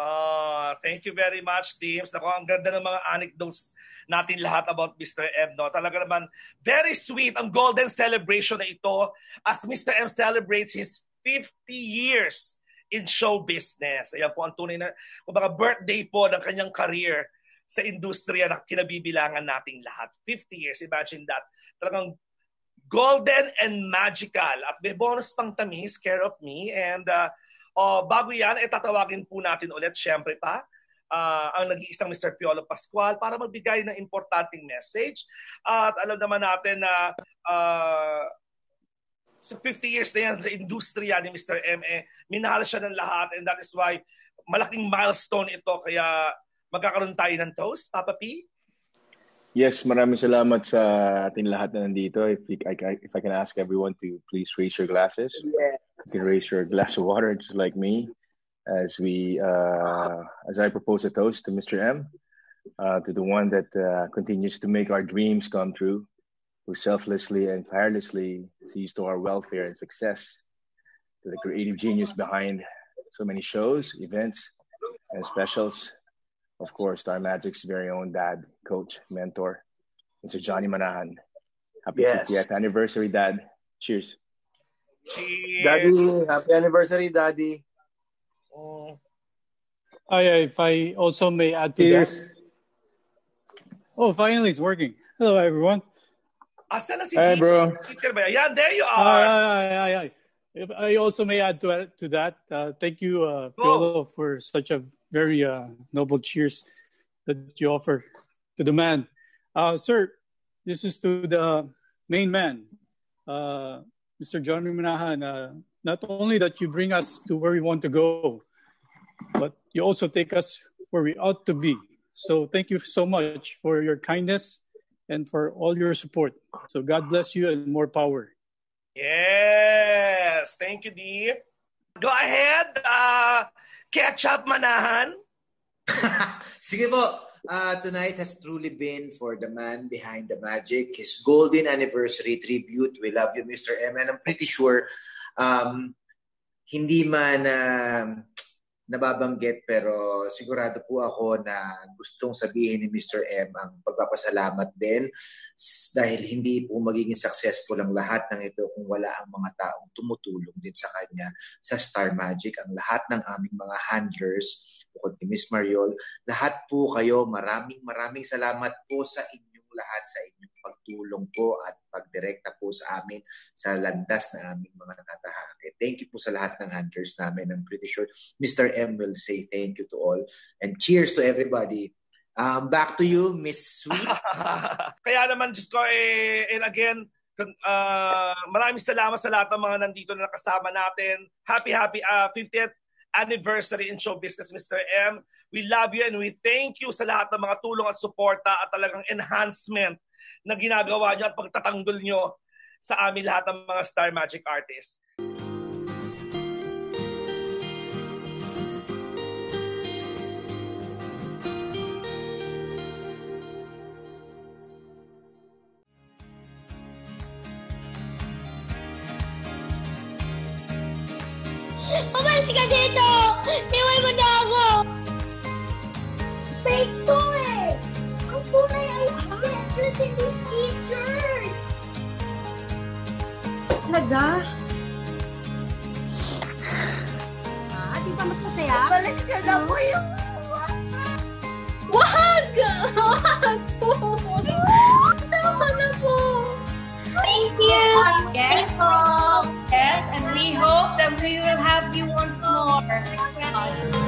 Uh, thank you very much, Teams. Ako, ang ganda ng mga anecdotes natin lahat about Mister M. No? Talaga naman, very sweet ang golden celebration na ito as Mister M celebrates his fifty years in show business. Ayan po ang tunay na, kumbaga, birthday po ng kanyang career sa industriya na kinabibilangan nating lahat. fifty years, imagine that. Talagang golden and magical. At may bonus pang tamis, care of me. And uh, oh, bago yan, eh, tatawagin po natin ulit, syempre pa, uh, ang nag-iisang Mister Piolo Pascual para magbigay ng importanteng message. At alam naman natin na uh, sa fifty years na yan sa industriya ni Mister M, eh, minahal siya ng lahat. And that is why malaking milestone ito. Kaya magkakaroon tayo ng toast, Papa P. Yes, maraming salamat sa ating lahat na nandito. If, we, I, if I can ask everyone to please raise your glasses. Yes. You can raise your glass of water just like me as we, uh, as I propose a toast to Mister M, uh, to the one that uh, continues to make our dreams come true, who selflessly and tirelessly sees to our welfare and success, to the creative genius behind so many shows, events, and specials. Of course, Star Magic's very own dad, coach, mentor, Mister Johnny Manahan. Happy Yes. fiftieth anniversary, Dad. Cheers. Cheers. Daddy, happy anniversary, Daddy. Oh. I, if I also may add to Cheers. that. Oh, finally, it's working. Hello, everyone. Asan na si Hey, bro. Peter ba? Yan, there you Hi, are. hi, hi, hi. If I also may add to to that. Uh, thank you, uh, Piolo, for such a very uh, noble cheers that you offer to the man. Uh, sir, this is to the main man, uh, Mister Johnny Manahan. Uh, not only that you bring us to where we want to go, but you also take us where we ought to be. So thank you so much for your kindness and for all your support. So God bless you and more power. Yes. Thank you, Deep. Go ahead. Uh, Ketchup Manahan. Sige po, uh, tonight has truly been for the man behind the magic, his golden anniversary tribute. We love you, Mister M. And I'm pretty sure um, hindi man uh, nababanggit, pero sigurado po ako na gustong sabihin ni Mister M ang pagpapasalamat din dahil hindi po magiging successful ang lahat ng ito kung wala ang mga taong tumutulong din sa kanya sa Star Magic. Ang lahat ng aming mga handlers, bukod ni Miss Mariol, lahat po kayo, maraming maraming salamat po sa inyong lahat, sa inyong pagtulong po at pagdirekta po sa amin sa landas na aming mga natahaki. Thank you po sa lahat ng handlers namin. I'm pretty sure Mister M will say thank you to all. And cheers to everybody. Um, back to you, Miss Sweet. Kaya naman, just ko, eh, and again, uh, maraming salamat sa lahat ng mga nandito na nakasama natin. Happy, happy uh, fiftieth anniversary in show business, Mister M. We love you and we thank you sa lahat ng mga tulong at suporta at talagang enhancement na ginagawa nyo at pagtatanggol nyo sa amin lahat ng mga Star Magic artists. Umalis ka dito! Iwan mo na ako! Fake to eh! Ang tunay ay sketchers and these features! Talaga? Ah, di ba mas masaya? Balik ka na po yung... Wag! Wag po! Tama na po! Thank you! Yes, yes, and we hope that we will have you once more.